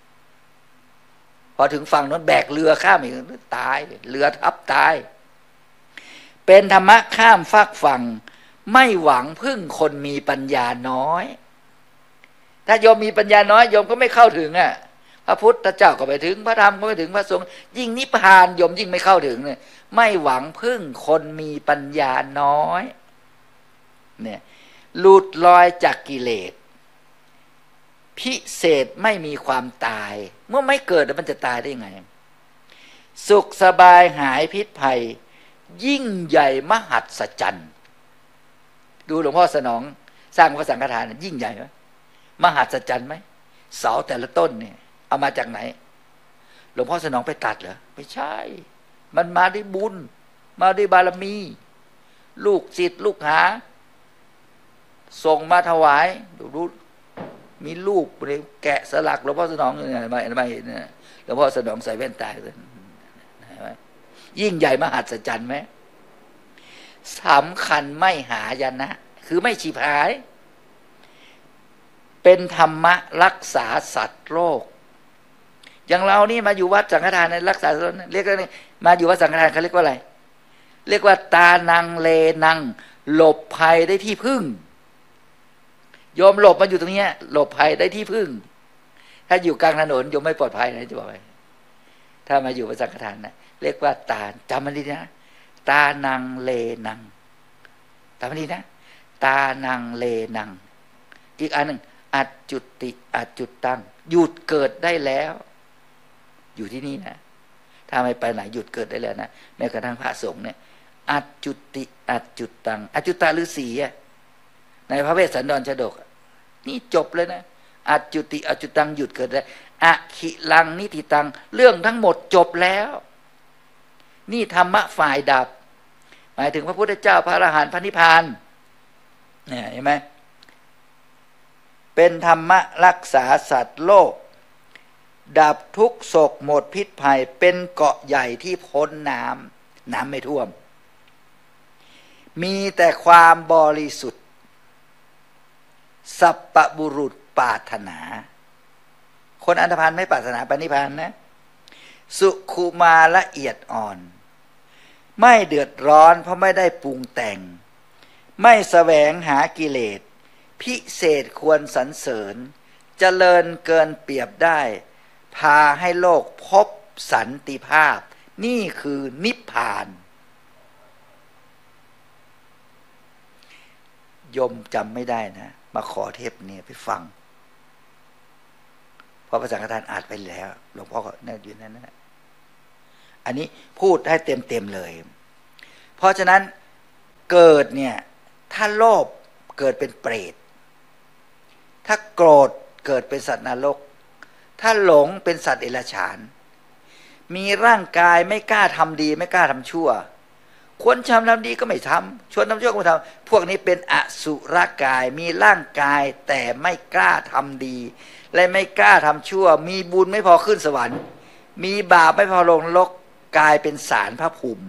พอถึงฝั่งนั้นแบกเรือข้ามอีกตายเรือทับตายเป็นธรรมะข้ามฟากฝั่งไม่หวังพึ่งคนมีปัญญาน้อยถ้าโยมมีปัญญาน้อยโยมก็ไม่เข้าถึงอ่ะพระพุทธเจ้าก็ไปถึงพระธรรมก็ไปถึงพระสงฆ์ยิ่งนิพพานโยมยิ่งไม่เข้าถึงเนี่ยไม่หวังพึ่งคนมีปัญญาน้อยเนี่ยหลุดลอยจากกิเลสพิเศษไม่มีความตายเมื่อไม่เกิดแล้วมันจะตายได้ยังไงสุขสบายหายพิษภัยยิ่งใหญ่มหัศจรรย์ดูหลวงพ่อสนองสร้างพระสังฆทานยิ่งใหญ่ไหมมหัศจรรย์ไหมเสาแต่ละต้นเนี่ยเอามาจากไหนหลวงพ่อสนองไปตัดเหรอไม่ใช่มันมาด้วยบุญมาด้วยบารมีลูกศิษย์ลูกหาส่งมาถวายดูดูมีรูปแกะสลักหลวงพ่อสนองเนี่ยไม่ไม่เห็นนะหลวงพ่อสนองใส่แว่นตาเลยยิ่งใหญ่มหัศจรรย์ไหมสำคัญไม่หายนะคือไม่ฉีบหายเป็นธรรมะรักษาสัตว์โรคอย่างเรานี่มาอยู่วัดสังฆทานในรักษาเรียกว่ามาอยู่วัดสังฆทานเขาเรียกว่าอะไรเรียกว่าตานังเลนังหลบภัยได้ที่พึ่งโยมหลบมาอยู่ตรงนี้หลบภัยได้ที่พึ่งถ้าอยู่กลางถนนโยมไม่ปลอดภัยนะจะบอกไปถ้ามาอยู่วัดสังฆทานนะเรียกว่าตาจำมันดีนะตานังเลนังจำมันดีนะตานังเลนังอีกอันหนึ่งอัจจุติอัจจุตังหยุดเกิดได้แล้วอยู่ที่นี่นะถ้าไม่ไปไหนหยุดเกิดได้แล้วนะแม้กระทั่งพระสงฆ์เนี่ยอัจจุติอัจจุตังอัจจุตาฤาษีในพระเวสสันดรชฎกนี่จบเลยนะอัจจุติอัจจุตังหยุดเกิดได้อะขิลังนิติตังเรื่องทั้งหมดจบแล้วนี่ธรรมะฝ่ายดับหมายถึงพระพุทธเจ้าพระอรหันต์พระนิพพานเนี่ยเห็นไหมเป็นธรรมะรักษาสัตว์โลกดับทุกโศกหมดพิษภัยเป็นเกาะใหญ่ที่พ้นน้ำน้ำไม่ท่วมมีแต่ความบริสุทธิ์สัพพบุรุษปรารถนาคนอันธพาลไม่ปรารถนาปณิพพานนะสุขุมาละเอียดอ่อนไม่เดือดร้อนเพราะไม่ได้ปรุงแต่งไม่แสวงหากิเลสพิเศษควรสรรเสริญเจริญเกินเปรียบได้พาให้โลกพบสันติภาพนี่คือนิพพานยมจำไม่ได้นะมาขอเทปเนี่ยไปฟังเพราะพระสังฆทานอาจไปแล้วหลวงพ่อก็นั่งอยู่นั่นนะอันนี้พูดให้เต็มเต็มเลยเพราะฉะนั้นเกิดเนี่ยถ้าโลภเกิดเป็นเปรตถ้าโกรธเกิดเป็นสัตว์นรกถ้าหลงเป็นสัตว์เดรัจฉานมีร่างกายไม่กล้าทำดีไม่กล้าทำชั่วควรทำทำดีก็ไม่ทำชวนทำชั่วก็ไม่ทำพวกนี้เป็นอสุรกายมีร่างกายแต่ไม่กล้าทำดีและไม่กล้าทำชั่วมีบุญไม่พอขึ้นสวรรค์มีบาปไม่พอลงนรกกลายเป็นสารพระภูมิ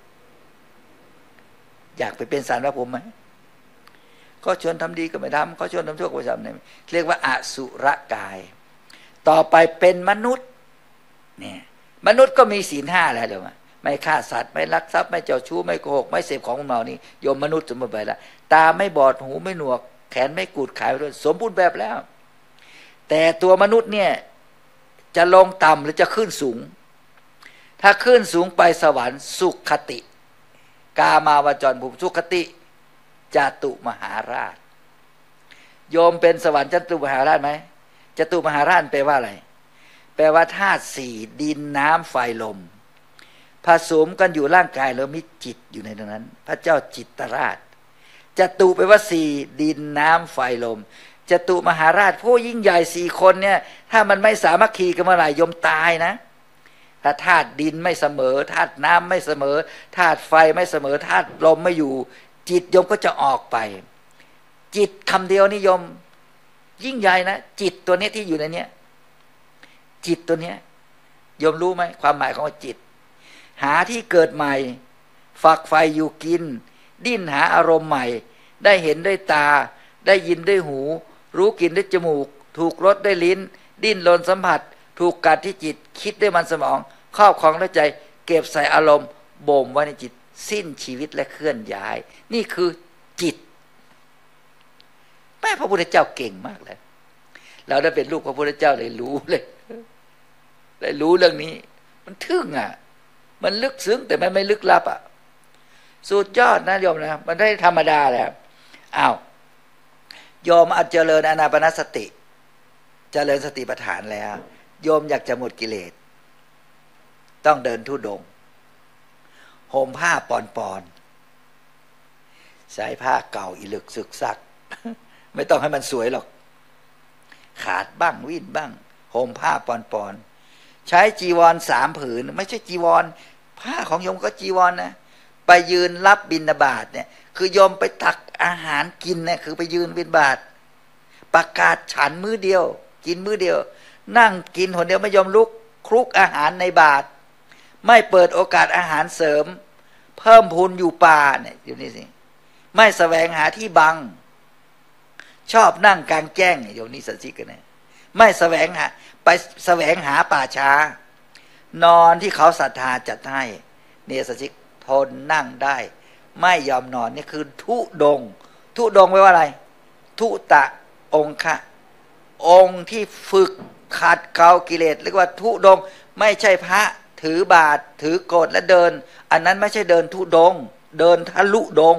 อยากไปเป็นสารพระภูมิไหมก็ชวนทำดีก็ไม่ทำก็ชวนทำชั่วก็ไม่ทำเนี่ยเรียกว่าอสุรกายต่อไปเป็นมนุษย์เนี่ยมนุษย์ก็มีศีลห้าแล้วเดี๋ยวไม่ฆ่าสัตว์ไม่ลักทรัพย์ไม่เจ้าชู้ไม่โกหกไม่เสพของมึนเมานี่โยมมนุษย์สมบูรณ์ไปแล้วตาไม่บอดหูไม่หนวกแขนไม่กูดขายด้วยสมบูรณ์แบบแล้วแต่ตัวมนุษย์เนี่ยจะลงต่ำหรือจะขึ้นสูงถ้าขึ้นสูงไปสวรรค์สุขติ กามาวจรภูมิสุขติจตุมหาราชโยมเป็นสวรรค์จตุมหาราชไหมจตุมหาราชแปลว่าอะไรแปลว่าธาตุสี่ดินน้ำไฟลมผสมกันอยู่ร่างกายแล้วมีจิตอยู่ในตรงนั้นพระเจ้าจิตราชจตุแปลว่าสี่ดินน้ำไฟลมจตุมหาราชผู้ยิ่งใหญ่สี่คนเนี่ยถ้ามันไม่สามัคคีกันเมื่อไหร่โยมตายนะถ้าธาตุดินไม่เสมอธาตุน้ำไม่เสมอธาตุไฟไม่เสมอธาตุลมไม่อยู่จิตโยมก็จะออกไปจิตคำเดียวนิยมยิ่งใหญ่นะจิตตัวนี้ที่อยู่ในเนี้ยจิตตัวเนี้ยโยมรู้ไหมความหมายของจิตหาที่เกิดใหม่ฝักใฝ่อยู่กินดิ้นหาอารมณ์ใหม่ได้เห็นด้วยตาได้ยินด้วยหูรู้กลิ่นด้วยจมูกถูกรสด้วยลิ้นดิ้นรนสัมผัสถูกกัดที่จิตคิดด้วยมันสมองครอบครองด้วยใจเก็บใส่อารมณ์บ่มไว้ในจิตสิ้นชีวิตและเคลื่อนย้ายนี่คือจิตแม่พระพุทธเจ้าเก่งมากเลยเราได้เป็นลูกพระพุทธเจ้าเลยรู้เลยได้รู้เรื่องนี้มันทึ่งอ่ะมันลึกซึ้งแต่มันไม่ลึกลับอ่ะสุดยอดนะโยมนะมันได้ธรรมดาแหละอ้าวโยมอาจเจริญอานาปานสติเจริญสติปัฏฐานแล้วโยมอยากจะหมดกิเลสต้องเดินธุดงค์ห่มผ้าปอนๆใช้ผ้าเก่าอีหลึกสึกซักไม่ต้องให้มันสวยหรอกขาดบ้างวิ่นบ้างห่มผ้าปอนๆใช้จีวรสามผืนไม่ใช่จีวรผ้าของโยมก็จีวร นะไปยืนรับบิณฑบาตเนี่ยคือโยมไปตักอาหารกินเนี่ยคือไปยืนบิณฑบาตประกาศฉันมื้อเดียวกินมื้อเดียวนั่งกินคนเดียวไม่ยอมลุกคลุกอาหารในบาตรไม่เปิดโอกาสอาหารเสริมเพิ่มพูนอยู่ป่าเนี่ยอยู่นี่สิไม่แสวงหาที่บังชอบนั่งกลางแจ้งโยมนี่สันติกันเนี่ยไม่แสวงหาไปแสวงหาป่าช้านอนที่เขาศรัทธาจัดให้เนี่ยสันติทนนั่งได้ไม่ยอมนอนนี่คือทุดงทุดงแปลว่าอะไรทุตะองคะองค์ที่ฝึกขัดเกลากิเลสเรียกว่าทุดงไม่ใช่พระถือบาตรถือโกฏและเดินอันนั้นไม่ใช่เดินทุดงเดินทะลุดง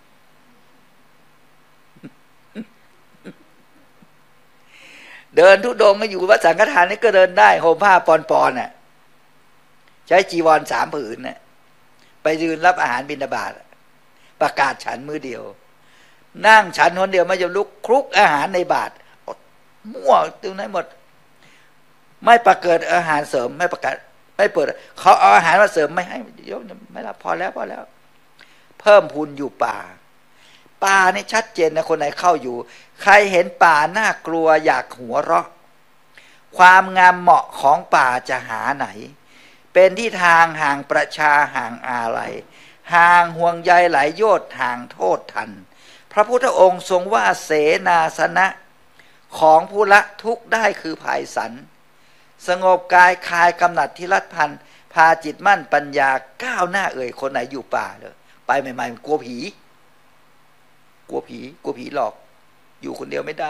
เดินทุดงมาอยู่วัดสังฆทานนี่ก็เดินได้ห่มผ้าปอนๆน่ะใช้จีวรสามผืนน่ะไปยืนรับอาหารบิณฑบาตประกาศฉันมื้อเดียวนั่งฉันคนเดียวไม่ยอมลุกคลุกอาหารในบาตรมั่วตรงนั้นหมดไม่ประเกิดอาหารเสริมไม่ประกาศไม่เปิดเขาเอาอาหารมาเสริมไม่ให้ยกไม่รับพอแล้วพอแล้วเพิ่มพูนอยู่ป่าป่านี่ชัดเจนนะคนไหนเข้าอยู่ใครเห็นป่าน่ากลัวอยากหัวเราะความงามเหมาะของป่าจะหาไหนเป็นที่ทางห่างประชาห่างอาลัยห่างห่วงใยหลายโยชน์ห่างโทษทันพระพุทธองค์ทรงว่าเสนาสนะของผู้ละทุกข์ได้คือภายสันสงบกายคลายกำหนัดที่รัดพันพาจิตมั่นปัญญาก้าวหน้าเอ่ยคนไหนอยู่ป่าเลยไปใหม่ๆกลัวผีกลัวผีกลัวผีหลอกอยู่คนเดียวไม่ได้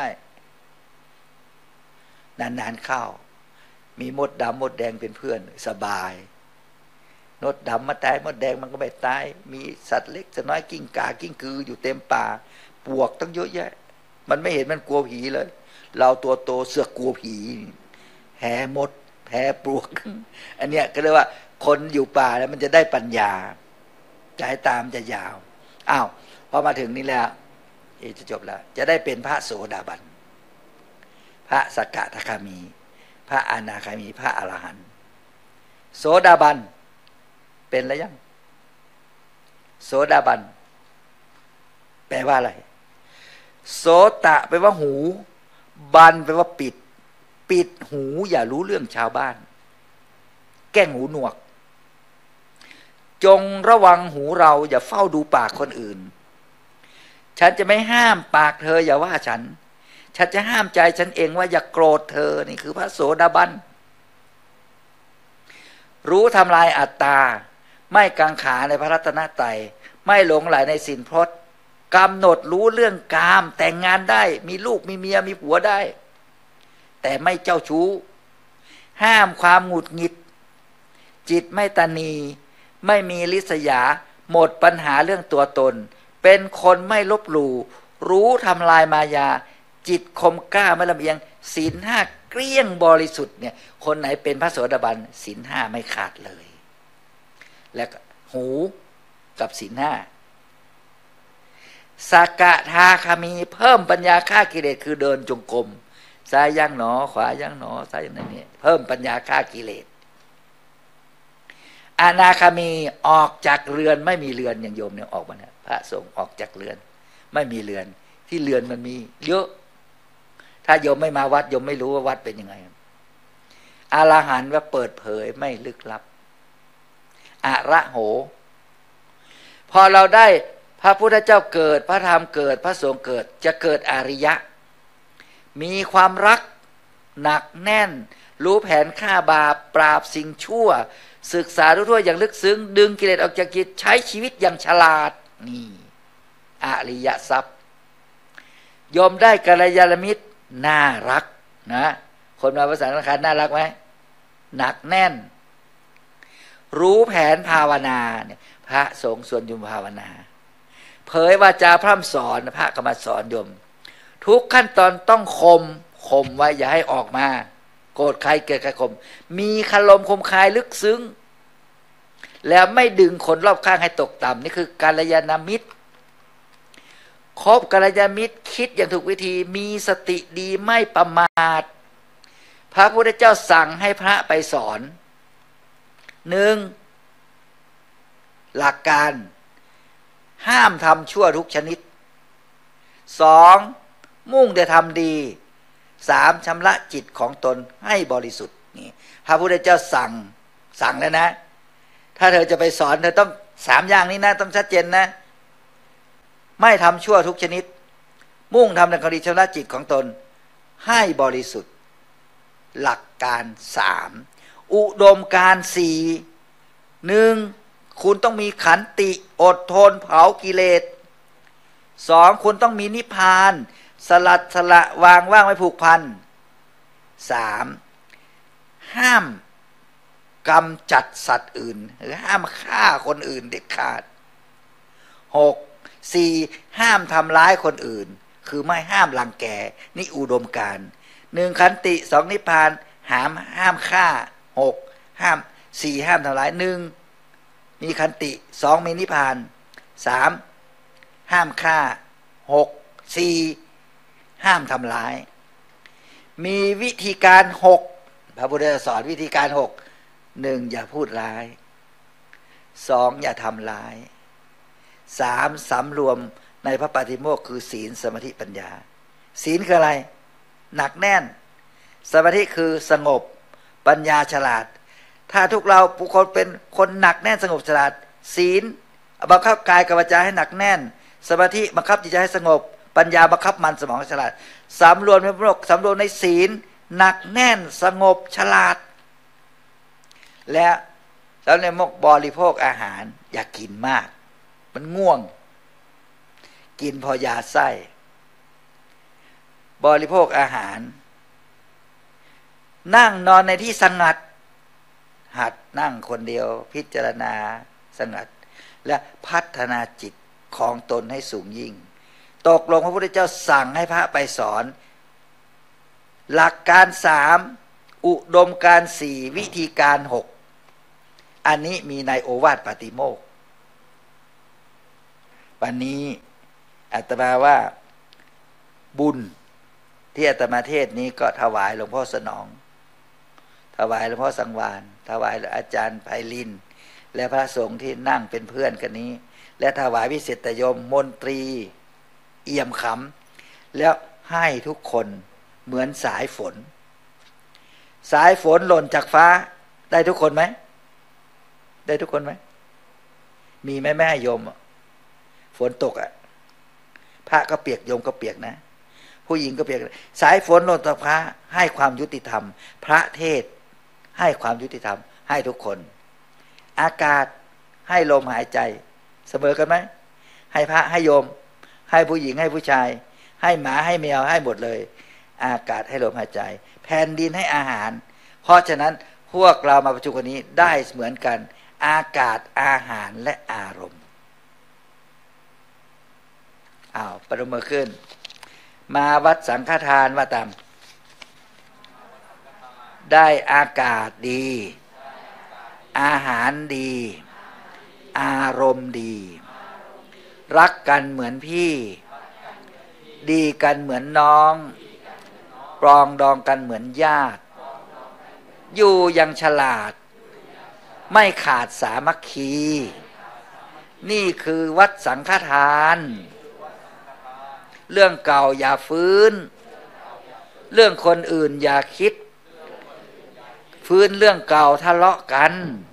นานๆเข้ามีมดดำมดแดงเป็นเพื่อนสบายมดดำมาตายมดแดงมันก็ไม่ตายมีสัตว์เล็กสัตว์น้อยกิ้งก่ากิ้งกืออยู่เต็มป่าปวกตั้งเยอะแยะมันไม่เห็นมันกลัวผีเลยเราตัวโตเสือกกลัวผีแพ้มดแพ้ปลวกอันเนี้ยก็เรียกว่าคนอยู่ป่าแล้วมันจะได้ปัญญาสายตามจะยาวอ้าวพอมาถึงนี่แล้วจะจบแล้วจะได้เป็นพระโสดาบันพระสกทาคามีพระอนาคามีพระอรหันต์โสดาบันเป็นแล้วยังโสดาบันแปลว่าอะไรโสตะแปลว่าหูบันแปลว่าปิดปิดหูอย่ารู้เรื่องชาวบ้านแก้งหูหนวกจงระวังหูเราอย่าเฝ้าดูปากคนอื่นฉันจะไม่ห้ามปากเธออย่าว่าฉันฉันจะห้ามใจฉันเองว่าอย่าโกรธเธอนี่คือพระโสดาบันรู้ทำลายอัตตาไม่กังขาในพระรัตนตรัยไม่หลงไหลในสินพจน์กำหนดรู้เรื่องกามแต่งงานได้มีลูกมีเมียมีผัวได้แต่ไม่เจ้าชู้ห้ามความหงุดหงิดจิตไม่ตนีไม่มีลิษยาหมดปัญหาเรื่องตัวตนเป็นคนไม่ลบหลู่รู้ทำลายมายาจิตคมกล้าไม่ลำเอียงศีลห้าเกลี้ยงบริสุทธิ์เนี่ยคนไหนเป็นพระโสดาบันศีลห้าไม่ขาดเลยและหูกับศีลห้าสกทาคามีเพิ่มปัญญาฆ่ากิเลสคือเดินจงกรมซ้ายย่างหนอขวาย่างหนอซ้ายอย่างนั้นเนี่ยเพิ่มปัญญาฆ่ากิเลสอนาคามีออกจากเรือนไม่มีเรือนอย่างโยมเนี่ยออกมาเนี่ยพระสงฆ์ออกจากเรือนไม่มีเรือนที่เรือนมันมีเยอะถ้าโยมไม่มาวัดโยมไม่รู้ว่าวัดเป็นยังไงอรหันต์ว่าเปิดเผยไม่ลึกลับอระโหพอเราได้พระพุทธเจ้าเกิดพระธรรมเกิดพระสงฆ์เกิดจะเกิดอริยะมีความรักหนักแน่นรู้แผนฆ่าบาปปราบสิ่งชั่วศึกษาทั่วอย่างลึกซึ้งดึงกิเลสออกจากจิตใช้ชีวิตอย่างฉลาดนี่อริยทรัพย์ยอมได้กัลยาณมิตรน่ารักนะคนมาภาษาสำคัญน่ารักไหมหนักแน่นรู้แผนภาวนาเนี่ยพระสงฆ์ส่วนยุมภาวนาเผยวาจาพร่ำสอนพระก็มาสอนโยมทุกขั้นตอนต้องคมคมไว้อย่าให้ออกมาโกรธใครเกลียดใครคมมีคารมคมคายลึกซึ้งแล้วไม่ดึงคนรอบข้างให้ตกต่ำนี่คือกัลยาณมิตรคบกัลยาณมิตรคิดอย่างถูกวิธีมีสติดีไม่ประมาทพระพุทธเจ้าสั่งให้พระไปสอนหนึ่งหลักการห้ามทำชั่วทุกชนิดสองมุ่งแต่ทำดีสามชำระจิตของตนให้บริสุทธิ์นี่พระพุทธเจ้าสั่งสั่งแล้วนะถ้าเธอจะไปสอนเธอต้องสามอย่างนี้นะต้องชัดเจนนะไม่ทำชั่วทุกชนิดมุ่งทำในความดีชำระจิตของตนให้บริสุทธิ์หลักการสามอุดมการณ์สี่หนึ่งคุณต้องมีขันติอดทนเผากิเลสสองคุณต้องมีนิพพานสลัดสละวางว่างไม่ผูกพันสามห้ามกำจัดสัตว์อื่นหรือห้ามฆ่าคนอื่นเด็ดขาดหกสี่ห้ามทำร้ายคนอื่นคือไม่ห้ามรังแกนี่อุดมการณ์หนึ่งขันติสองนิพพานห้ามห้ามฆ่าหกห้ามสี่ห้ามทำร้ายหนึ่งมีขันติสองมีนิพพานสามห้ามฆ่าหกสี่ห้ามทำร้ายมีวิธีการหกพระพุทธเจ้าสอนวิธีการหกหนึ่งอย่าพูดร้ายสองอย่าทำร้ายสามสำรวมในพระปาฏิโมกข์คือศีลสมาธิปัญญาศีลคืออะไรหนักแน่นสมาธิคือสงบปัญญาฉลาดถ้าทุกเราบุคคลเป็นคนหนักแน่นสงบฉลาดศีลบังคับกายกับวาจาให้หนักแน่นสมาธิบังคับจิตใจให้สงบปัญญาบังคับมันสมองฉลาดสำรวมในพระโลกสำรวมในศีลหนักแน่นสงบฉลาดและแล้วในมกบริโภคอาหารอย่ากกินมากมันง่วงกินพอยาไส้บริโภคอาหารนั่งนอนในที่สงัดหัดนั่งคนเดียวพิจารณาสงัดและพัฒนาจิตของตนให้สูงยิ่งตกลงพระพุทธเจ้าสั่งให้พระไปสอนหลักการสามอุดมการสี่วิธีการหกอันนี้มีในโอวาทปาติโมกข์วันนี้อาตมาว่าบุญที่อาตมาเทศนี้ก็ถวายหลวงพ่อสนองถวายหลวงพ่อสังวานถวายอาจารย์ไพลินและพระสงฆ์ที่นั่งเป็นเพื่อนกันนี้และถวายวิเศษโยมมนตรีเอี่ยมขำแล้วให้ทุกคนเหมือนสายฝนสายฝนหล่นจากฟ้าได้ทุกคนไหมได้ทุกคนไหมมีไหมแม่โยมฝนตกอ่ะพระก็เปียกโยมก็เปียกนะผู้หญิงก็เปียกสายฝนหล่นจากฟ้าให้ความยุติธรรมพระเทศให้ความยุติธรรมให้ทุกคนอากาศให้ลมหายใจเสมอกันไหมให้พระให้โยมให้ผู้หญิงให้ผู้ชายให้หมาให้แมวให้หมดเลยอากาศให้ลมหายใจแผ่นดินให้อาหารเพราะฉะนั้นพวกเรามาประชุมกันนี้ได้เหมือนกันอากาศอาหารและอารมณ์อ้าวประมือขึ้นมาวัดสังฆทานว่าตามได้อากาศดีอาหารดีอารมณ์ดีรักกันเหมือนพี่ดีกันเหมือนน้องปรองดองกันเหมือนญาติอยู่อย่างฉลาดไม่ขาดสามัคคีนี่คือวัดสังฆทานเรื่องเก่าอย่าฟื้นเรื่องคนอื่นอย่าคิดฟื้นเรื่องเก่าทะเลาะกัน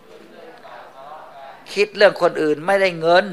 คิดเรื่องคนอื่นไม่ได้เงิน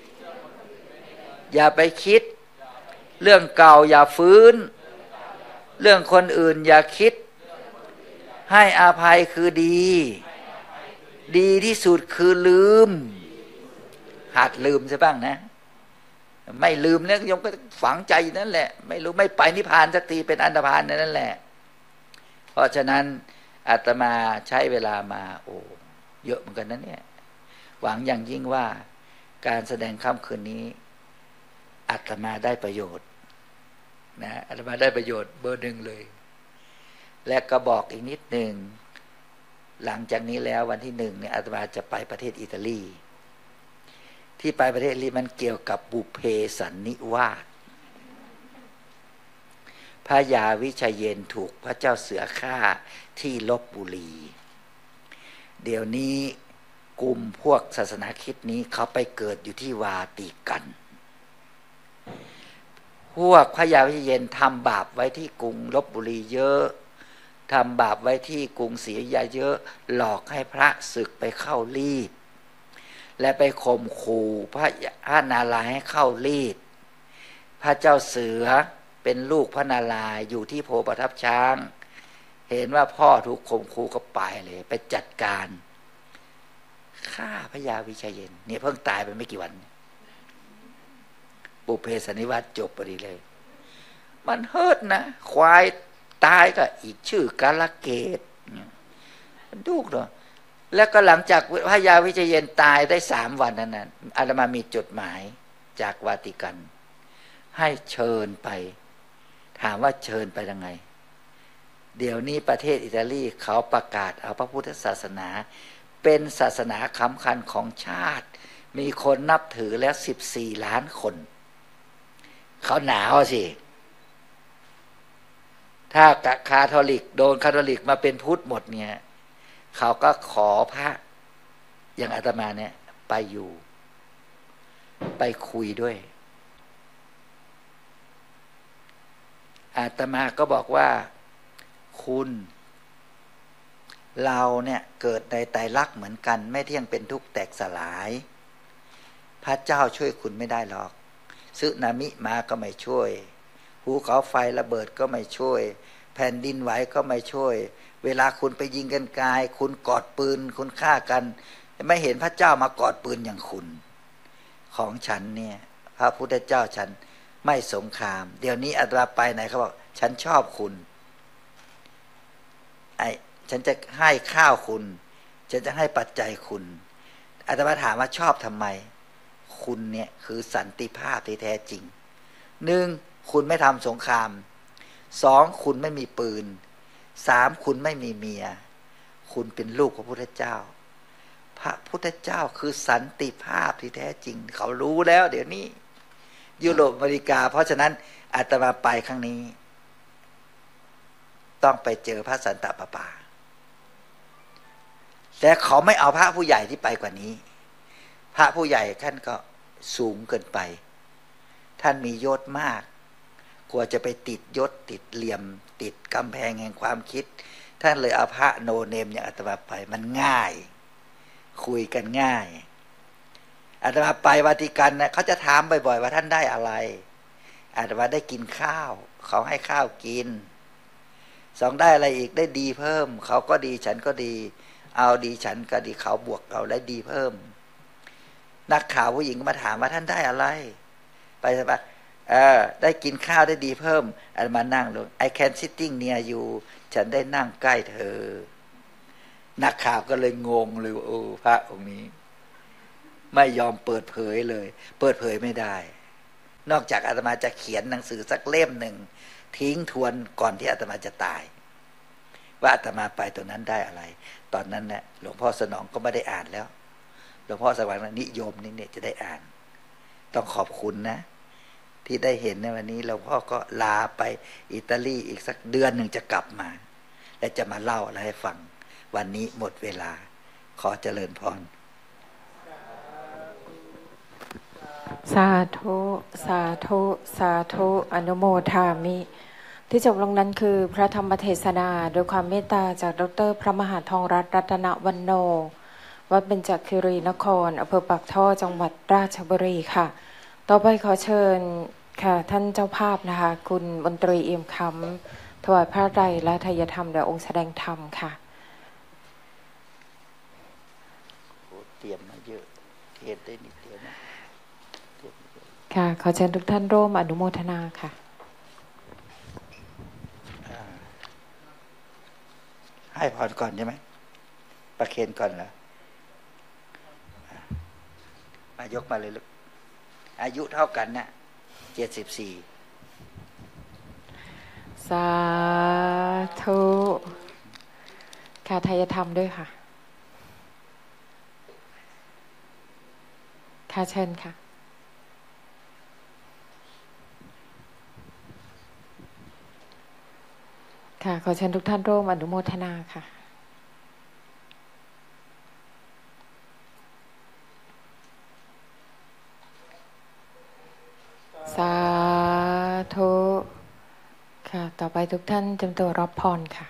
อย่าไปคิดเรื่องเก่าอย่าฟื้นเรื่องคนอื่นอย่าคิดให้อภัยคือดีดีที่สุดคือลืมหัดลืมซะบ้างนะไม่ลืมเนี่ยยมก็ฝังใจนั่นแหละไม่รู้ไม่ไปนิพพานสักทีเป็นอันธพาลนั่นแหละเพราะฉะนั้นอาตมาใช้เวลามาโอ้เยอะเหมือนกันนะเนี่ยหวังอย่างยิ่งว่าการแสดงค่ำคืนนี้อาตมาได้ประโยชน์นะอาตมาได้ประโยชน์เบอร์หนึ่งเลยและก็บอกอีกนิดหนึ่งหลังจากนี้แล้ววันที่หนึ่งเนี่ยอาตมาจะไปประเทศอิตาลีที่ไปประเทศอิตาลีมันเกี่ยวกับบุพเพสันนิวาสพระยาวิชัยเยนถูกพระเจ้าเสือฆ่าที่ลพบุรีเดี๋ยวนี้กลุ่มพวกศาสนาคริสต์นี้เขาไปเกิดอยู่ที่วาติกันพวกพระยาวิชัยเยนทำบาปไว้ที่กรุงลพบุรีเยอะทำบาปไว้ที่กรุงศรีอยุธยาเยอะหลอกให้พระศึกไปเข้ารีดและไปข่มขู่พระพระนารายณ์ให้เข้ารีดพระเจ้าเสือเป็นลูกพระนารายณ์อยู่ที่โพประทับช้างเห็นว่าพ่อถูกข่มขู่ก็ไปเลยไปจัดการฆ่าพระยาวิชัยเยนเนี่ยเพิ่งตายไปไม่กี่วันบุพเพสันนิวาสจบพอดีเลยมันเฮิร์ตนะควายตายก็อีกชื่อกาลเกตดูกเนาะแล้วก็หลังจากพระยาวิชัยเยนตายได้สามวันนั้นนะอาตมามีจดหมายจากวาติกันให้เชิญไปถามว่าเชิญไปยังไงเดี๋ยวนี้ประเทศอิตาลีเขาประกาศเอาพระพุทธศาสนาเป็นศาสนาสำคัญของชาติมีคนนับถือแล้วสิบสี่ล้านคนเขาหนาวสิถ้าคาทอลิกโดนคาทอลิกมาเป็นพุทธหมดเนี่ยเขาก็ขอพระอย่างอาตมาเนี่ยไปอยู่ไปคุยด้วยอาตมาก็บอกว่าคุณเราเนี่ยเกิดในไตรลักษณ์เหมือนกันไม่เที่ยงเป็นทุกข์แตกสลายพระเจ้าช่วยคุณไม่ได้หรอกสึนามิมาก็ไม่ช่วยภูเขาไฟระเบิดก็ไม่ช่วยแผ่นดินไหวก็ไม่ช่วยเวลาคุณไปยิงกันกายคุณกอดปืนคุณฆ่ากันไม่เห็นพระเจ้ามากอดปืนอย่างคุณของฉันเนี่ยพระพุทธเจ้าฉันไม่สงครามเดี๋ยวนี้อาตมาไปไหนเขาบอกฉันชอบคุณไอ้ฉันจะให้ข้าวคุณฉันจะให้ปัจจัยคุณอาตมาถามว่าชอบทำไมคุณเนี่ยคือสันติภาพที่แท้จริงหนึ่งคุณไม่ทำสงครามสองคุณไม่มีปืนสามคุณไม่มีเมียคุณเป็นลูกของพระพุทธเจ้าพระพุทธเจ้าคือสันติภาพที่แท้จริงเขารู้แล้วเดี๋ยวนี้ยุโรปอเมริกาเพราะฉะนั้นอาตมาไปครั้งนี้ต้องไปเจอพระสันตะปาปาแต่เขาไม่เอาพระผู้ใหญ่ที่ไปกว่านี้พระผู้ใหญ่ท่านก็สูงเกินไปท่านมียศมากกลัวจะไปติดยศติดเหลี่ยมติดกำแพงแห่งความคิดท่านเลยเอาพระโนเนมอย่างอาตมาไปมันง่ายคุยกันง่ายอาตมาไปวาติกันนะเขาจะถามบ่อยๆว่าท่านได้อะไรอาตมาได้กินข้าวเขาให้ข้าวกินสองได้อะไรอีกได้ดีเพิ่มเขาก็ดีฉันก็ดีเอาดีฉันก็ดีเขาบวกเราได้ดีเพิ่มนักข่าวผู้หญิงก็มาถามว่าท่านได้อะไรไปใช่ปะเออได้กินข้าวได้ดีเพิ่มอาตมานั่งลง I can sitting near you ฉันได้นั่งใกล้เธอนักข่าวก็เลยงงเลยโอ้พระองค์นี้ไม่ยอมเปิดเผยเลยเปิดเผยไม่ได้นอกจากอาตมาจะเขียนหนังสือสักเล่มหนึ่งทิ้งทวนก่อนที่อาตมาจะตายว่าอาตมาไปตรงนั้นได้อะไรตอนนั้นเนี่ยหลวงพ่อสนองก็ไม่ได้อ่านแล้วหลวงพ่อสว่างนิยมนี่เนี่ยจะได้อ่านต้องขอบคุณนะที่ได้เห็นในวันนี้หลวงพ่อก็ลาไปอิตาลีอีกสักเดือนหนึ่งจะกลับมาและจะมาเล่าอะไรให้ฟังวันนี้หมดเวลาขอเจริญพรสาธุสาธุสาธุอนุโมทามิที่จบลงนั้นคือพระธรรมเทศนาโดยความเมตตาจากดรพระมหาทองรัตน์รัตนวรรณโนวัดเบญจคีรีนครอำเภอปากท่อจังหวัดราชบุรีค่ะต่อไปขอเชิญค่ะท่านเจ้าภาพนะคะคุณมนตรีเอี่ยมคำถวายพระไตรและทายธรรมแด่องค์แสดงธรรมค่ะเตรียมมาเยอะเทศได้นิดเดียวนะค่ะขอเชิญทุกท่านร่วมอนุโมทนาค่ะให้พรก่อนใช่ไหมประเคนก่อนเหรอมายกมาเลยลูกอายุเท่ากันนะเจ็ดสิบสี่สาธุค่ะทายธรรมด้วยค่ะค่ะเชิญค่ะค่ะขอเชิญทุกท่านร่วมอนุโมทนาค่ะสาธุค่ะต่อไปทุกท่านเตรียมตัวรับพรค่ะ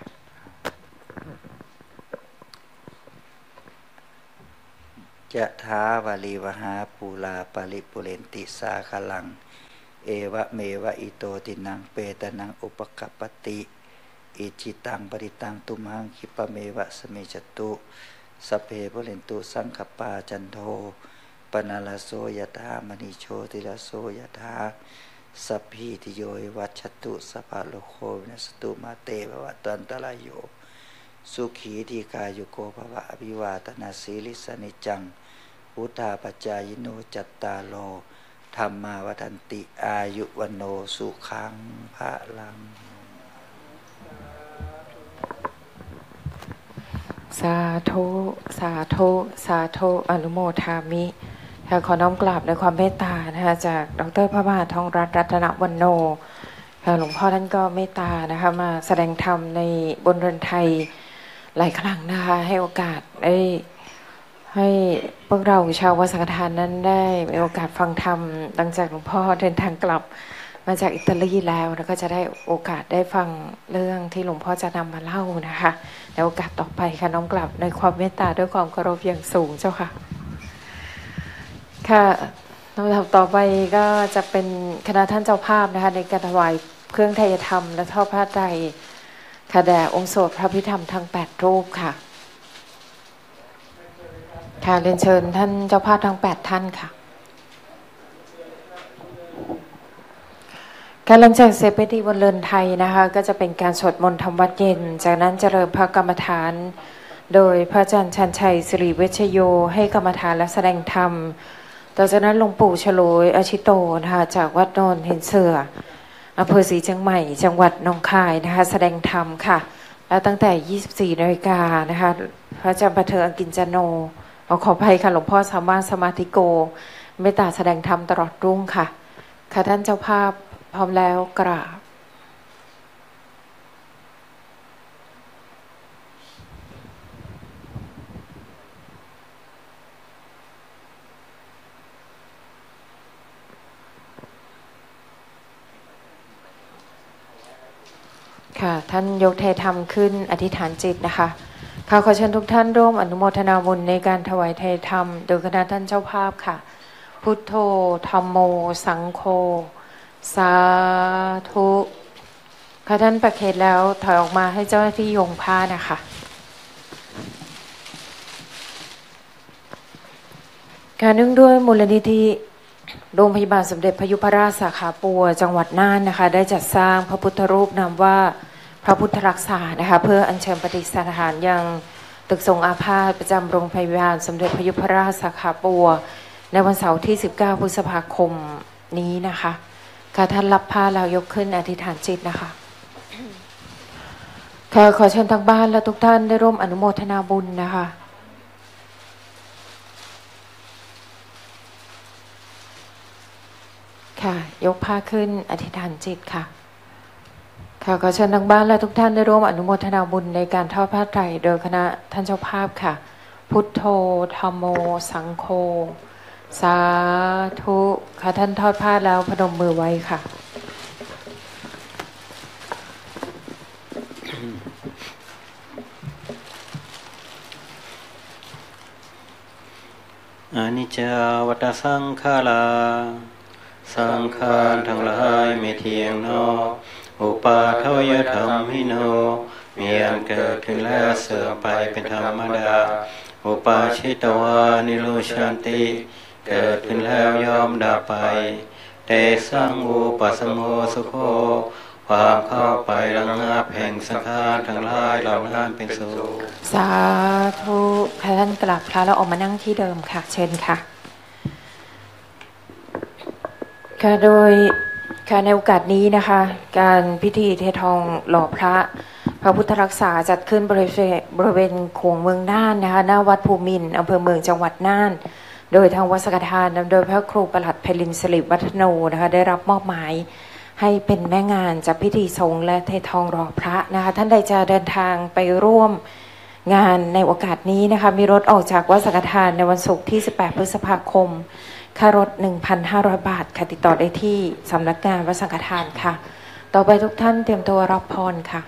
จะท้าวาลีวหาปูลาปริปุเรนติสาคลังเอวะเมวะอิโตตินังเปตนังอุปกัปปติอิจิตังปริตังตุมังคิปะเมวะสเมจตุสเพปุเรนตุสังคปาจันโทปนาลโสยถามณีโชติลโสยถาสัพพิติโยวัชตุสัพพะโลกโควินัสตุมาเตภวตันตรายโยสุขีทีกายุโกภวะอภิวาทนาสีลิสนิจังพุทธาปัจจายโนจัตตาโลธรรมาวัฏันติอายุวันโนสุขังภะลังสาธุสาธุสาธุอนุโมทามิค่ะขอน้อมกราบในความเมตตานะคะจากดร.พระมหาทองรัตน์รัตนวรรณโนค่ะหลวงพ่อท่านก็เมตตานะคะมาแสดงธรรมในบนเรือนไทยหลายครั้งนะคะให้โอกาสได้ให้พวกเราชาววัดสังฆทานนั้นได้มีโอกาสฟังธรรมหลังจากหลวงพ่อเดินทางกลับมาจากอิตาลีแล้วแล้วก็จะได้โอกาสได้ฟังเรื่องที่หลวงพ่อจะนำมาเล่านะคะในโอกาสต่อไปค่ะน้อมกลับในความเมตตาด้วยความเคารพอย่างสูงเจ้าค่ะค่ะลำดับต่อไปก็จะเป็นคณะท่านเจ้าภาพนะคะในการถวายเครื่องไทยธรรมและทอดผ้าไตรค่ะแด่องค์โสดพระพิธรรมทั้งแปดรูปค่ะค่ะเรียนเชิญท่านเจ้าภาพทั้งแปดท่านค่ะการหลังจากเสร็จพิธีบนเรือนไทยนะคะก็จะเป็นการสวดมนต์ทำวัดเย็นจากนั้นเจริญพระกรรมฐานโดยพระอาจารย์ชันชัยสิริเวชโยให้กรรมฐานและแสดงธรรมต่อจากนั้นหลวงปู่ฉลวยอาชิโตนะคะจากวัดโนนเห็นเสืออำเภอศรีเชียงใหม่จังหวัดหนองคายนะคะแสดงธรรมค่ะแล้วตั้งแต่ยี่สิบสี่นาฬิกานะคะพระอาจารย์ประเทืองกินจโนขออภัยค่ะหลวงพ่อสามารถสมาธิโกเมตตาแสดงธรรมตลอดรุ่งค่ะค่ะท่านเจ้าภาพพร้อมแล้วกราบค่ะท่านยกเทธรรมขึ้นอธิษฐานจิตนะคะค่ะขอเชิญทุกท่านร่วมอนุโมทนาบุญในการถวายเทธรรมโดยคณะท่านเจ้าภาพค่ะพุทโธธัมโมสังโฆสาธุค่ะท่านประเคนแล้วถอยออกมาให้เจ้าหน้าที่โยงผ้านะคะการนึ่งด้วยมูลนิธิโรงพยาบาลสมเด็จพยุพราชสาขาปัวจังหวัดน่านนะคะได้จัดสร้างพระพุทธรูปนามว่าพระพุทธรักษานะคะเพื่ออัญเชิญปฏิสถานยังตึกทรงอาพาธประจำโรงพยาบาลสมเด็จพยุพราชสาขาปัวในวันเสาร์ที่สิบเก้าพฤษภาคมนี้นะคะค่ะท่านรับผ้าแล้วยกขึ้นอธิษฐานจิตนะคะค่ะขอเชิญทางบ้านและทุกท่านได้ร่วมอนุโมทนาบุญนะคะค่ะยกผ้าขึ้นอธิษฐานจิตค่ะค่ะขอเชิญทางบ้านและทุกท่านได้ร่วมอนุโมทนาบุญในการทอดผ้าไตรโดยคณะท่านเจ้าภาพค่ะพุทโธธัมโมสังโฆสาธุค่ะท่านทอดผ้าแล้วพนมมือไว้ค่ะอนิจจาวัฏสังขาราสังขารทั้งหลายไม่เที่ยงโนอุปาทวยธรรมหิโนมีอันเกิดขึ้นแล้วเสื่อมไปเป็นธรรมดาอุปาชิตวานิโรชันติเกิดขึ้นแล้วย่อมดับไปเตสังอุปสมโมสุโขความเข้าไประงับแห่งสังขารทั้งหลายเหล่านั้นเป็นสุขสาธุค่ะท่านกลับพระแล้วออกมานั่งที่เดิมค่ะเชิญค่ะค่ะโดยค่ะในโอกาสนี้นะคะการพิธีเททองหล่อพระพระพุทธรักษาจัดขึ้นบริเวณบริเวณโขงเมืองน่านนะคะหน้าวัดภูมินทร์อำเภอเมืองจังหวัดน่านโดยทางวัดสังฆทานนำโดยพระครูประหลัดไพลินสิริวัฒโนนะคะได้รับมอบหมายให้เป็นแม่งานจัดพิธีสงฆ์และเททองหล่อพระนะคะท่านใดจะเดินทางไปร่วมงานในโอกาสนี้นะคะมีรถออกจากวัดสังฆทานในวันศุกร์ที่สิบแปดพฤษภาคมค่ารถ หนึ่งพันห้าร้อย บาทค่ะติดต่อได้ที่สำนักงานวัดสังฆทานค่ะต่อไปทุกท่านเตรียมตัวรับพรค่ะ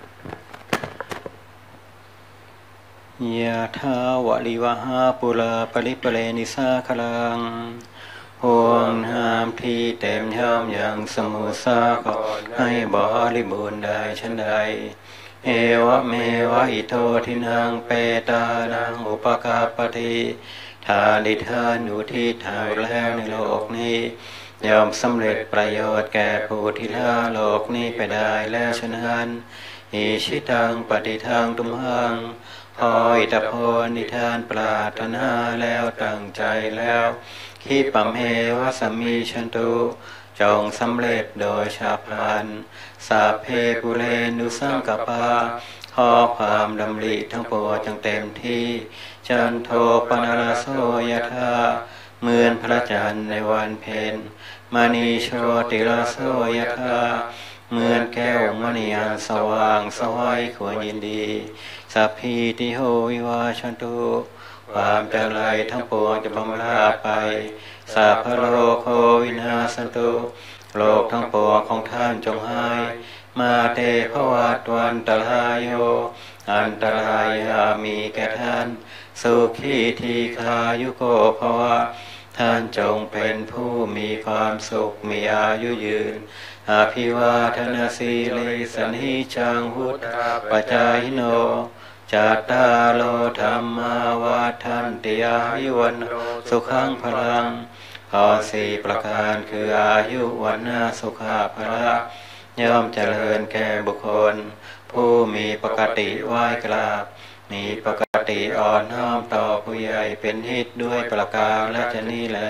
ยะถาวะริวหาปุราปริปเรนิสาคลังห่วงน้ำที่เต็มย่อมอย่างสมุทรสาครให้บริบูรณ์ได้ฉันใดเอวะเมวะอิโตทินังเปตานังอุปกาปฏิทานิทานอยู่ที่ทางแล้วในโลกนี้ย่อมสำเร็จประโยชน์แก่ผู้ที่ละโลกนี้ไปได้แล้วฉะนั้นอิชิตังปฏิทังตุมหังขออิทธิพลนิทานปรารถนาแล้วตั้งใจแล้วขีปัมเหวะสมิชันตุจงสำเร็จโดยชาพลันสาเพปุเรนุสังกปาขอความดำริทั้งปวงจงเต็มที่จันโทปนรโสยธาเหมือนพระจันทร์ในวันเพ็ญมณีโชติรโสยธาเหมือนแก้วมณีอันสว่างสวัยควรยินดีสัพพิติโหวิวาชันตุความจังไรทั้งปวงจะบำราไปสัพพโลกโควินาศตุโลกทั้งปวงของท่านจงหายมาเตภวัตวันตรายโยอันตรายามีแก่ท่านสุขีทีคายุโกภวะท่านจงเป็นผู้มีความสุขมีอายุยืนอภิวาทนาสีเลสนิจังหุตปัจจายโนจัตตาโลธรรมาวาทันติอายุวันสุขังพลังขอสี่ประการคืออายุวันนาสุขาภละย่อมเจริญแก่บุคคลผู้มีปกติไหว้กราบมีปกติอ่อนน้อมต่อผู้ใหญ่เป็นฮิตด้วยประการและชนี้แล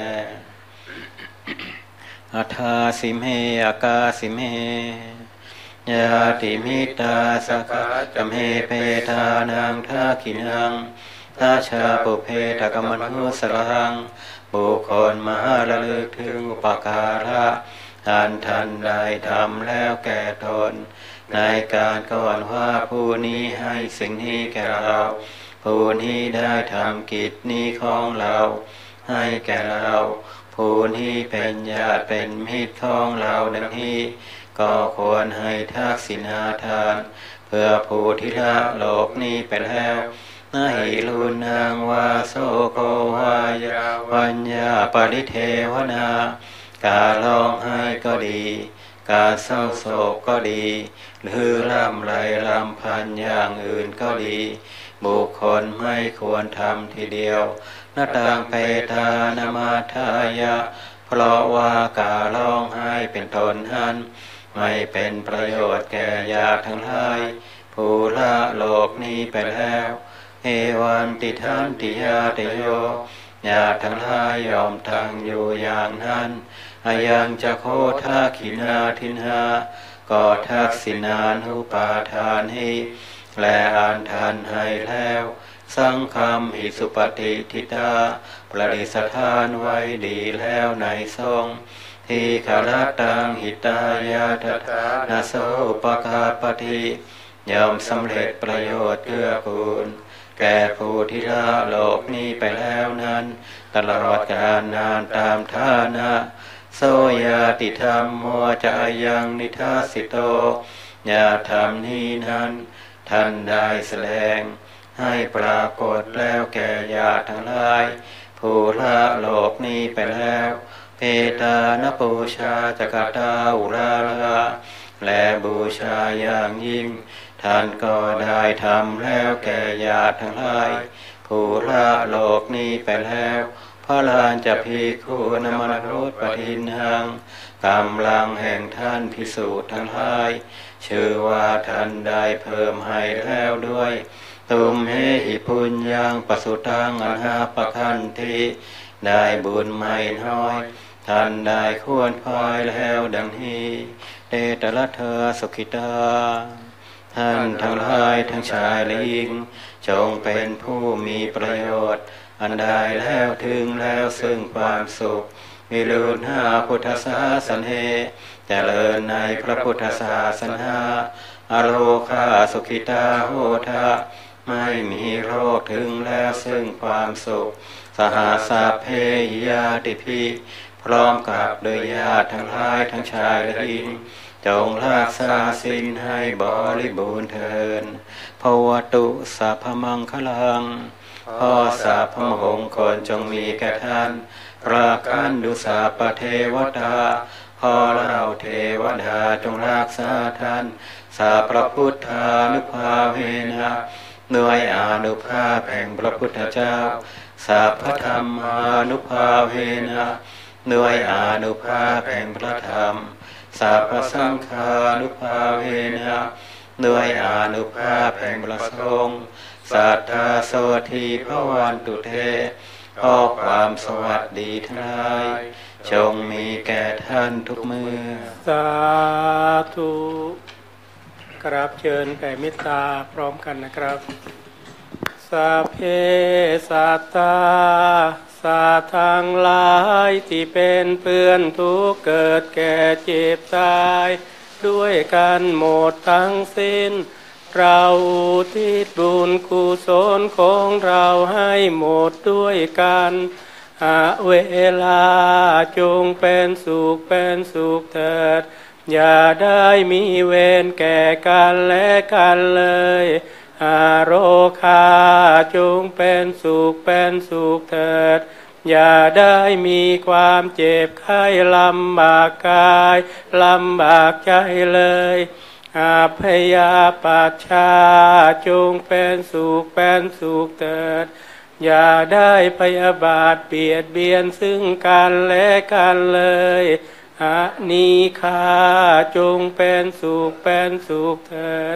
อัฏฐาสิเมอากาสิเมยาติมิตาสกัจจเมเพทานังทักขินังทัชชาปุเพทกมนุสรังบุคคลมาระลึกถึงอุปการะอันทันได้ทำแล้วแก่ตนในการก่อนว่าผู้นี้ให้สิ่งนี้แก่เราผู้นี้ได้ทำกิจนี้ของเราให้แก่เราผู้นี้เป็นญาติเป็นมิตรของเราดังนี้ก็ควรให้ทักษิณาทานเพื่อผู้ที่ละโลกนี้ไปแล้วนาหิรุนางวาโสโกวายาวัญญาปริเทวนาการร้องไห้ก็ดีการเศร้าโศกก็ดีหรือลำไรลำพันอย่างอื่นก็ดีบุคคลไม่ควรทำทีเดียวนาตังเปตานามาทายะเพราะว่าการร้องไห้เป็นตนนั้นไม่เป็นประโยชน์แก่ญาติทั้งหลายผู้ละโลกนี้ไปแล้วเอวันติทันติยาติโยญาติทั้งหลายยอมทางอยู่อย่างนั้นอายังจะโคทักขินาทินหาก็ทักษิณานุปาทานให้และอ่านทานให้แล้วสังฆัมหิสุปฏิทิตาประดิษฐานไว้ดีแล้วในทรงที่ขารตังหิตายาทัตนาโสปกาปฏิยอมสำเร็จประโยชน์เกื้อกูลแก่ผู้ที่ละโลกนี้ไปแล้วนั้นตลอดกาลนานตามฐานะโสยาติธรรมโมจะยังนิทัสสิโตญาธรรมนี้นั้นท่านได้แสดงให้ปรากฏแล้วแก่ญาติทั้งหลายผู้ละโลกนี้ไปแล้วเพตานปูชาจักตาอุราระและบูชาอย่างยิ่งท่านก็ได้ทำแล้วแก่ญาติทั้งหลายผู้ละโลกนี้ไปแล้วพระลานจะพิคูนมนุษย์ปทินหังกำลังแห่งท่านพิสูจน์ทั้งหลายชื่อว่าท่านได้เพิ่มให้แล้วด้วยตุมเหหิปุญญังปสุตังอนาปคันธิได้บุญไม่น้อยท่านได้ควรพายแล้วดังนี้เตตละเธอสุขิตาท่านทั้งหลายทั้งชายและหญิงจงเป็นผู้มีประโยชน์อันใดแล้วถึงแล้วซึ่งความสุขวิรุณหาพุทธศาสนาเจริญในพระพุทธศาสนาอโลคาสุขิตาโหทะไม่มีโรคถึงแล้วซึ่งความสุขสหาสาเพยาติภิพร้อมกับโดยญาติทั้งหลายทั้งชายและหญิงจงรักษาศีลให้บริบูรณ์เถิดภวตุสัพพมังคลังขอสัพพมงคลจงมีแก่ท่านประกันดุสัพพเทวตาขอเราเทวดาจงรักษาท่านสัพพะพุทธานุภาเวนะด้วยอานุภาพแห่งพระพุทธเจ้าสัพพธรรมานุภาเวนะด้วยอานุภาพแห่งพระธรรมสัพพสังฆานุภาเวนะด้วยอานุภาพแห่งพระสงฆ์สัทธาโสธีพระวันตุเตขอความสวัสดีทั้งหลายจงมีแก่ท่านทุกเมื่อสาธุกราบเชิญแผ่เมตตาพร้อมกันนะครับสัพเพสัตตาสัตว์ทั้งหลายที่เป็นเพื่อนทุกข์เกิดแก่เจ็บตายด้วยกันหมดทั้งสิ้นเราอุทิศบุญกุศลของเราให้หมดด้วยกันหาเวลาจงเป็นสุขเป็นสุขเถิดอย่าได้มีเวรแก่กันและกันเลยอาโรคาจงเป็นสุขเป็นสุขเถิดอย่าได้มีความเจ็บไข้ลำบากกายลำบากใจเลยอาพยาปัชชาจงเป็นสุขเป็นสุขเถิดอย่าได้พยาบาทเบียดเบียนซึ่งกันและกันเลยอานิคาจงเป็นสุขเป็นสุขเถิด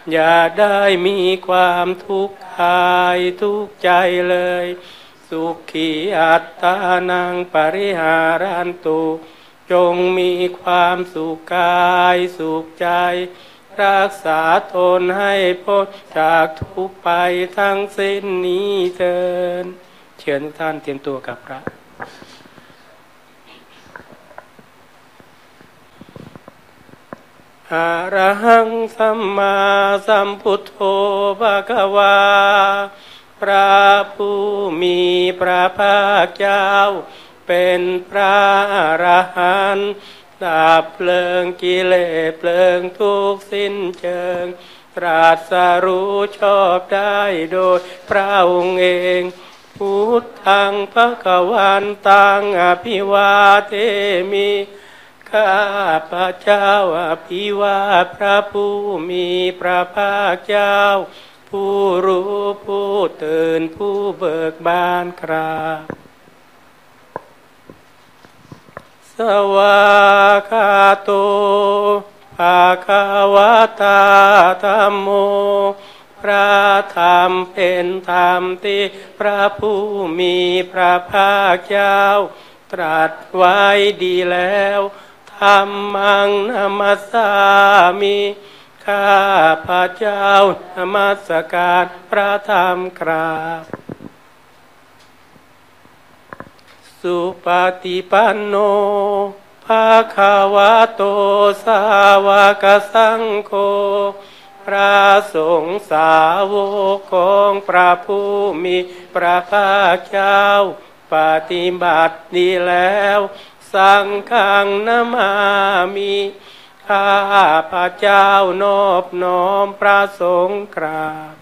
อย่าได้มีความทุกข์กายทุกข์ใจเลยสุขีอัตตานังปริหารันตุจงมีความสุขกายสุขใจรักษาตนให้พ้นจากทุกข์ไปทั้งสิ้นนี้เถิดเชิญทุกท่านเตรียมตัวกับพระอะระหังสัมมาสัมพุทโธภะคะวาพระผู้มีพระภาคเจ้าเป็นพระอรหันต์ดับเพลิงกิเลสเพลิงทุกข์สิ้นเชิงตรัสรู้ชอบได้โดยพระองค์เองพุทธังภคะวันตังอภิวาเทมิข้าพระเจ้าอภิวาทพระผู้มีพระภาคเจ้าผู้รู้ผู้ตื่นผู้เบิกบานครับสวากขาโตภะคะวะตาธัมโมพระธรรมเป็นธรรมที่พระผู้มีพระภาคเจ้าตรัสไว้ดีแล้วธัมมังนัมสสามิข้าพระเจ้านมัสการพระธรรมครับสุปฏิปันโนภะคะวะโตสาวกสังโฆพระสงฆ์สาวกของพระผู้มีพระภาคเจ้าปฏิบัติดีแล้วสังฆังนามามิข้าพระเจ้านอบน้อมพระสงฆ์กราบ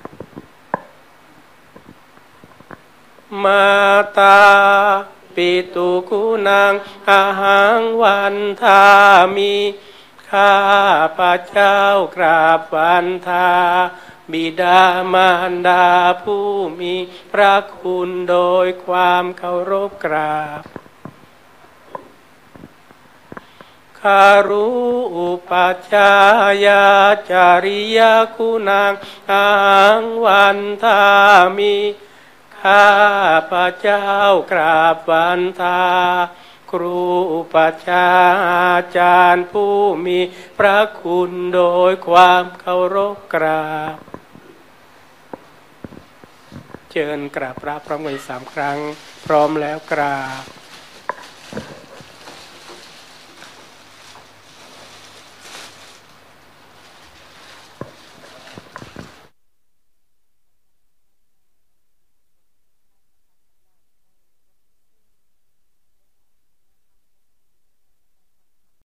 มาตาปิตุกุนังอาหังวันทามิข้าพระเจ้ากราบวันทาบิดามารดาผู้มีพระคุณโดยความเคารพกราบคารุอุปัชฌายาจาริยคุณังอาหังวันทามิข้าพระเจ้ากราบวันทาครูอุปัชฌาย์อาจารย์ผู้มีพระคุณโดยความเคารพกราบเชิญกราบพระพร้อมกันสามครั้งพร้อมแล้วกราบ